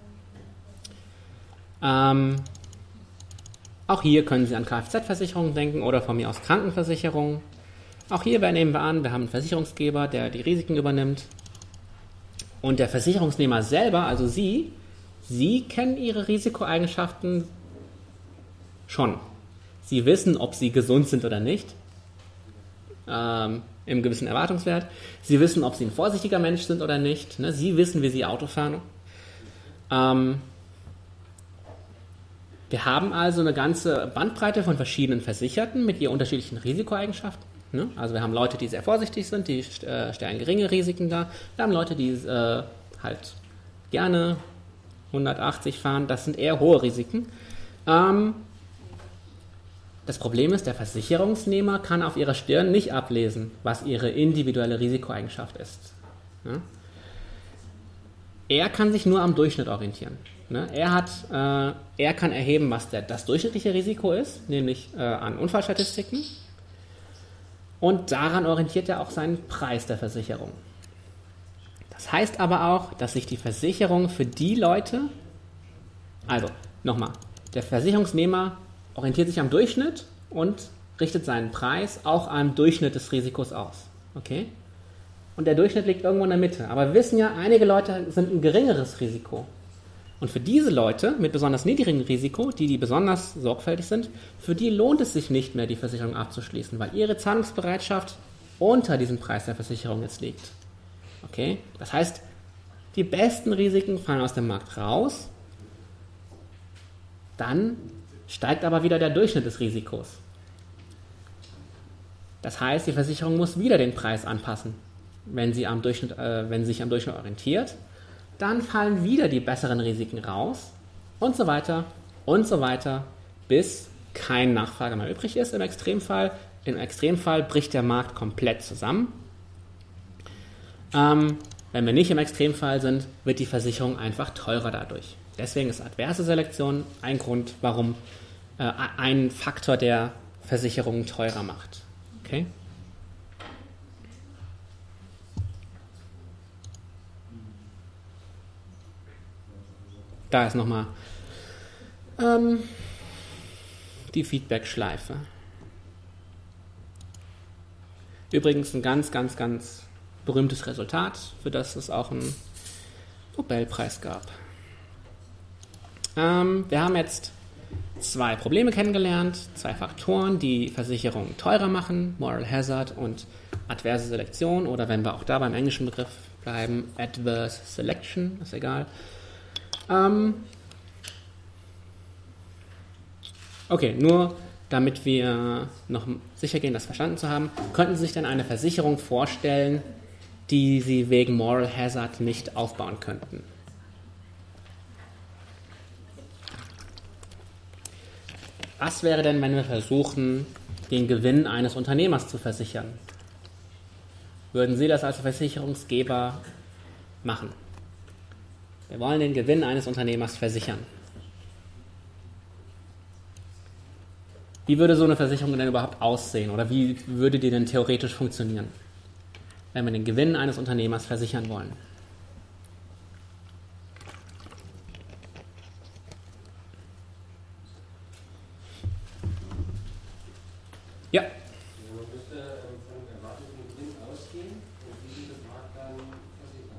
Auch hier können Sie an Kfz-Versicherungen denken oder von mir aus Krankenversicherungen. Auch hier nehmen wir an, wir haben einen Versicherungsgeber, der die Risiken übernimmt. Und der Versicherungsnehmer selber, also Sie kennen Ihre Risikoeigenschaften schon. Sie wissen, ob Sie gesund sind oder nicht, im gewissen Erwartungswert. Sie wissen, ob Sie ein vorsichtiger Mensch sind oder nicht. Ne? Sie wissen, wie Sie Auto fahren. Wir haben also eine ganze Bandbreite von verschiedenen Versicherten mit ihren unterschiedlichen Risikoeigenschaften. Ne? Also wir haben Leute, die sehr vorsichtig sind, die stellen geringe Risiken dar. Wir haben Leute, die halt gerne 180 fahren, das sind eher hohe Risiken. Das Problem ist, der Versicherungsnehmer kann auf ihrer Stirn nicht ablesen, was ihre individuelle Risikoeigenschaft ist. Ne? Er kann sich nur am Durchschnitt orientieren. Ne? Er kann erheben, was das durchschnittliche Risiko ist, nämlich an Unfallstatistiken. Und daran orientiert er auch seinen Preis der Versicherung. Das heißt aber auch, dass sich die Versicherung für die Leute, also nochmal, der Versicherungsnehmer orientiert sich am Durchschnitt und richtet seinen Preis auch am Durchschnitt des Risikos aus. Okay? Und der Durchschnitt liegt irgendwo in der Mitte. Aber wir wissen ja, einige Leute sind ein geringeres Risiko. Und für diese Leute mit besonders niedrigem Risiko, die besonders sorgfältig sind, für die lohnt es sich nicht mehr, die Versicherung abzuschließen, weil ihre Zahlungsbereitschaft unter diesem Preis der Versicherung jetzt liegt. Okay? Das heißt, die besten Risiken fallen aus dem Markt raus, dann steigt aber wieder der Durchschnitt des Risikos. Das heißt, die Versicherung muss wieder den Preis anpassen, wenn sie sich am Durchschnitt orientiert. Dann fallen wieder die besseren Risiken raus und so weiter, bis kein Nachfrage mehr übrig ist im Extremfall. Im Extremfall bricht der Markt komplett zusammen. Wenn wir nicht im Extremfall sind, wird die Versicherung einfach teurer dadurch. Deswegen ist adverse Selektion ein Grund, warum ein Faktor, der Versicherungen teurer macht. Okay? Da ist nochmal die Feedback-Schleife. Übrigens ein ganz, ganz, ganz berühmtes Resultat, für das es auch einen Nobelpreis gab. Wir haben jetzt 2 Probleme kennengelernt, 2 Faktoren, die Versicherungen teurer machen, Moral Hazard und adverse Selektion, oder wenn wir auch da beim englischen Begriff bleiben, Adverse Selection, ist egal. Okay, nur damit wir noch sicher gehen, das verstanden zu haben, könnten Sie sich denn eine Versicherung vorstellen, die Sie wegen Moral Hazard nicht aufbauen könnten? Was wäre denn, wenn wir versuchen, den Gewinn eines Unternehmers zu versichern? Würden Sie das als Versicherungsgeber machen? Wir wollen den Gewinn eines Unternehmers versichern. Wie würde so eine Versicherung denn überhaupt aussehen? Oder wie würde die denn theoretisch funktionieren, wenn wir den Gewinn eines Unternehmers versichern wollen? Ja. Man müsste von erwarteten Gewinn ausgehen und diesen Betrag dann versichern.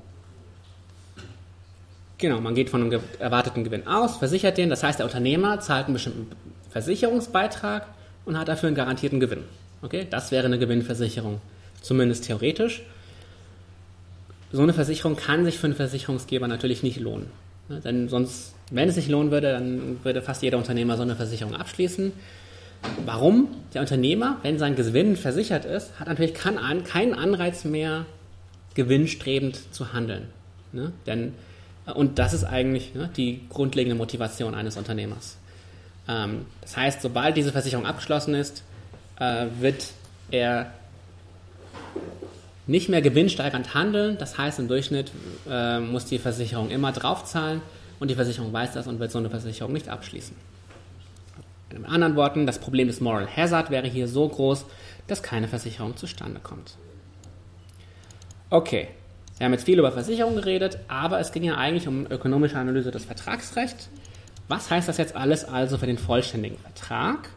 Genau, man geht von einem erwarteten Gewinn aus, versichert den, das heißt, der Unternehmer zahlt einen bestimmten Versicherungsbeitrag und hat dafür einen garantierten Gewinn. Okay, das wäre eine Gewinnversicherung, zumindest theoretisch. So eine Versicherung kann sich für einen Versicherungsgeber natürlich nicht lohnen. Denn sonst, wenn es sich lohnen würde, dann würde fast jeder Unternehmer so eine Versicherung abschließen. Warum? Der Unternehmer, wenn sein Gewinn versichert ist, hat natürlich keinen Anreiz mehr, gewinnstrebend zu handeln. Und das ist eigentlich die grundlegende Motivation eines Unternehmers. Das heißt, sobald diese Versicherung abgeschlossen ist, wird er nicht mehr gewinnsteigernd handeln. Das heißt, im Durchschnitt muss die Versicherung immer draufzahlen und die Versicherung weiß das und wird so eine Versicherung nicht abschließen. In anderen Worten, das Problem des Moral Hazard wäre hier so groß, dass keine Versicherung zustande kommt. Okay, wir haben jetzt viel über Versicherung geredet, aber es ging ja eigentlich um ökonomische Analyse des Vertragsrechts. Was heißt das jetzt alles also für den vollständigen Vertrag?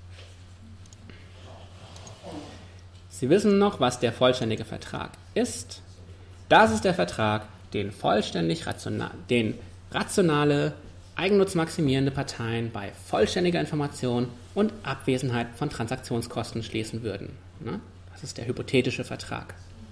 Sie wissen noch, was der vollständige Vertrag ist. Das ist der Vertrag, den rationale, eigennutzmaximierende Parteien bei vollständiger Information und Abwesenheit von Transaktionskosten schließen würden. Das ist der hypothetische Vertrag.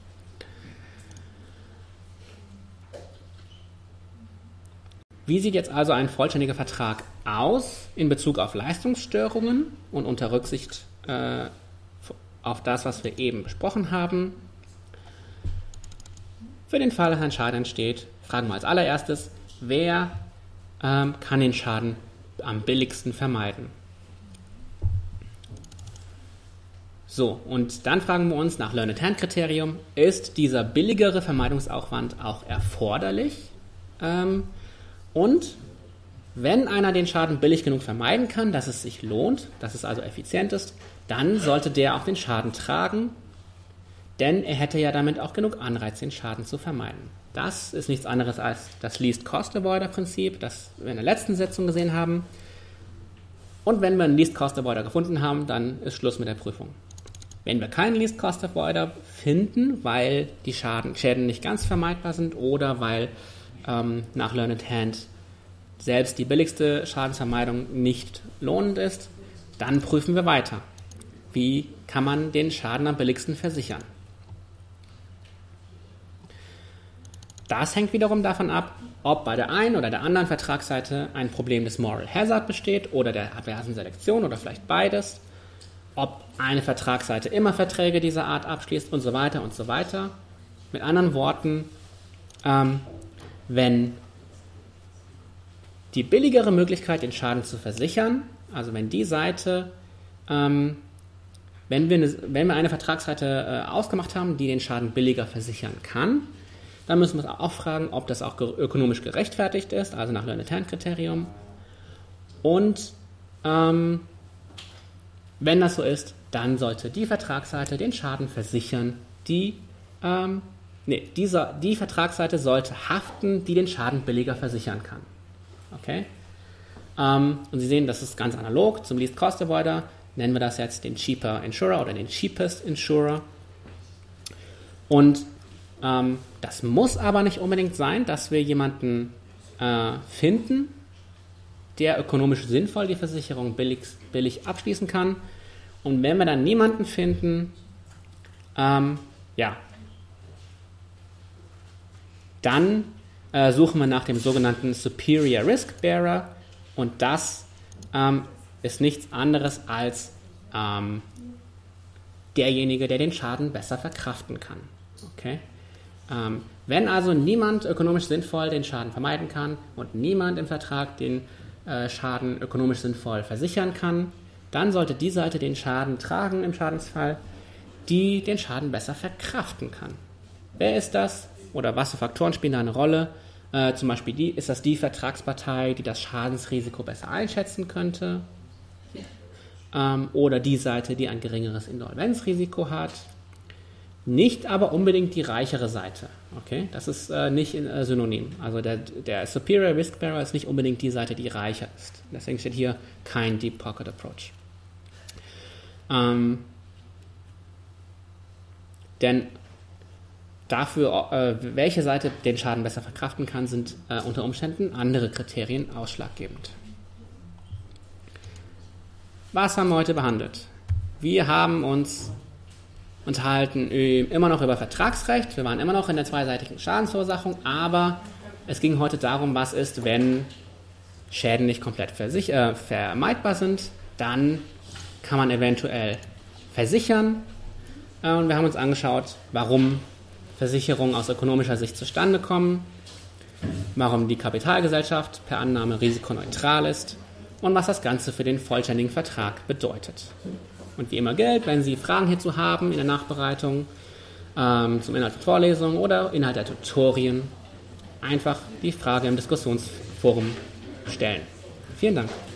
Wie sieht jetzt also ein vollständiger Vertrag aus in Bezug auf Leistungsstörungen und unter Rücksicht auf das, was wir eben besprochen haben? Für den Fall, dass ein Schaden entsteht, fragen wir als allererstes, wer kann den Schaden am billigsten vermeiden? So, und dann fragen wir uns nach Learned-Hand-Kriterium, ist dieser billigere Vermeidungsaufwand auch erforderlich? Und wenn einer den Schaden billig genug vermeiden kann, dass es sich lohnt, dass es also effizient ist, dann sollte der auch den Schaden tragen, denn er hätte ja damit auch genug Anreiz, den Schaden zu vermeiden. Das ist nichts anderes als das Least-Cost-Avoider-Prinzip, das wir in der letzten Sitzung gesehen haben. Und wenn wir einen Least-Cost-Avoider gefunden haben, dann ist Schluss mit der Prüfung. Wenn wir keinen Least-Cost-Avoider finden, weil die Schäden nicht ganz vermeidbar sind oder weil nach Learned Hand selbst die billigste Schadensvermeidung nicht lohnend ist, dann prüfen wir weiter. Wie kann man den Schaden am billigsten versichern? Das hängt wiederum davon ab, ob bei der einen oder der anderen Vertragsseite ein Problem des Moral Hazard besteht oder der adversen Selektion oder vielleicht beides, ob eine Vertragsseite immer Verträge dieser Art abschließt und so weiter und so weiter. Mit anderen Worten, wenn die billigere Möglichkeit, den Schaden zu versichern, also wenn die Seite, wenn wir eine Vertragsseite ausgemacht haben, die den Schaden billiger versichern kann, dann müssen wir uns auch fragen, ob das auch ökonomisch gerechtfertigt ist, also nach Learned-Hand-Kriterium. Und wenn das so ist, dann sollte die Vertragsseite den Schaden versichern, die Vertragsseite sollte haften, die den Schaden billiger versichern kann. Okay? Und Sie sehen, das ist ganz analog zum Least Cost Avoider. Nennen wir das jetzt den Cheaper Insurer oder den Cheapest Insurer. Und das muss aber nicht unbedingt sein, dass wir jemanden finden, der ökonomisch sinnvoll die Versicherung billig abschließen kann. Und wenn wir dann niemanden finden, dann suchen wir nach dem sogenannten Superior Risk Bearer und das ist nichts anderes als derjenige, der den Schaden besser verkraften kann. Okay? Wenn also niemand ökonomisch sinnvoll den Schaden vermeiden kann und niemand im Vertrag den Schaden ökonomisch sinnvoll versichern kann, dann sollte die Seite den Schaden tragen im Schadensfall, die den Schaden besser verkraften kann. Wer ist das? Oder was für Faktoren spielen da eine Rolle? Zum Beispiel ist das die Vertragspartei, die das Schadensrisiko besser einschätzen könnte? Oder die Seite, die ein geringeres Insolvenzrisiko hat? Nicht aber unbedingt die reichere Seite. Okay? Das ist nicht synonym. Also der Superior Risk Bearer ist nicht unbedingt die Seite, die reicher ist. Deswegen steht hier kein Deep Pocket Approach. Denn dafür, welche Seite den Schaden besser verkraften kann, sind unter Umständen andere Kriterien ausschlaggebend. Was haben wir heute behandelt? Wir haben uns unterhalten immer noch über Vertragsrecht. Wir waren immer noch in der zweiseitigen Schadensverursachung, aber es ging heute darum, was ist, wenn Schäden nicht komplett vermeidbar sind. Dann kann man eventuell versichern. Und wir haben uns angeschaut, warum Versicherungen aus ökonomischer Sicht zustande kommen, warum die Kapitalgesellschaft per Annahme risikoneutral ist und was das Ganze für den vollständigen Vertrag bedeutet. Und wie immer gilt, wenn Sie Fragen hierzu haben in der Nachbereitung, zum Inhalt der Vorlesung oder Inhalt der Tutorien, einfach die Frage im Diskussionsforum stellen. Vielen Dank.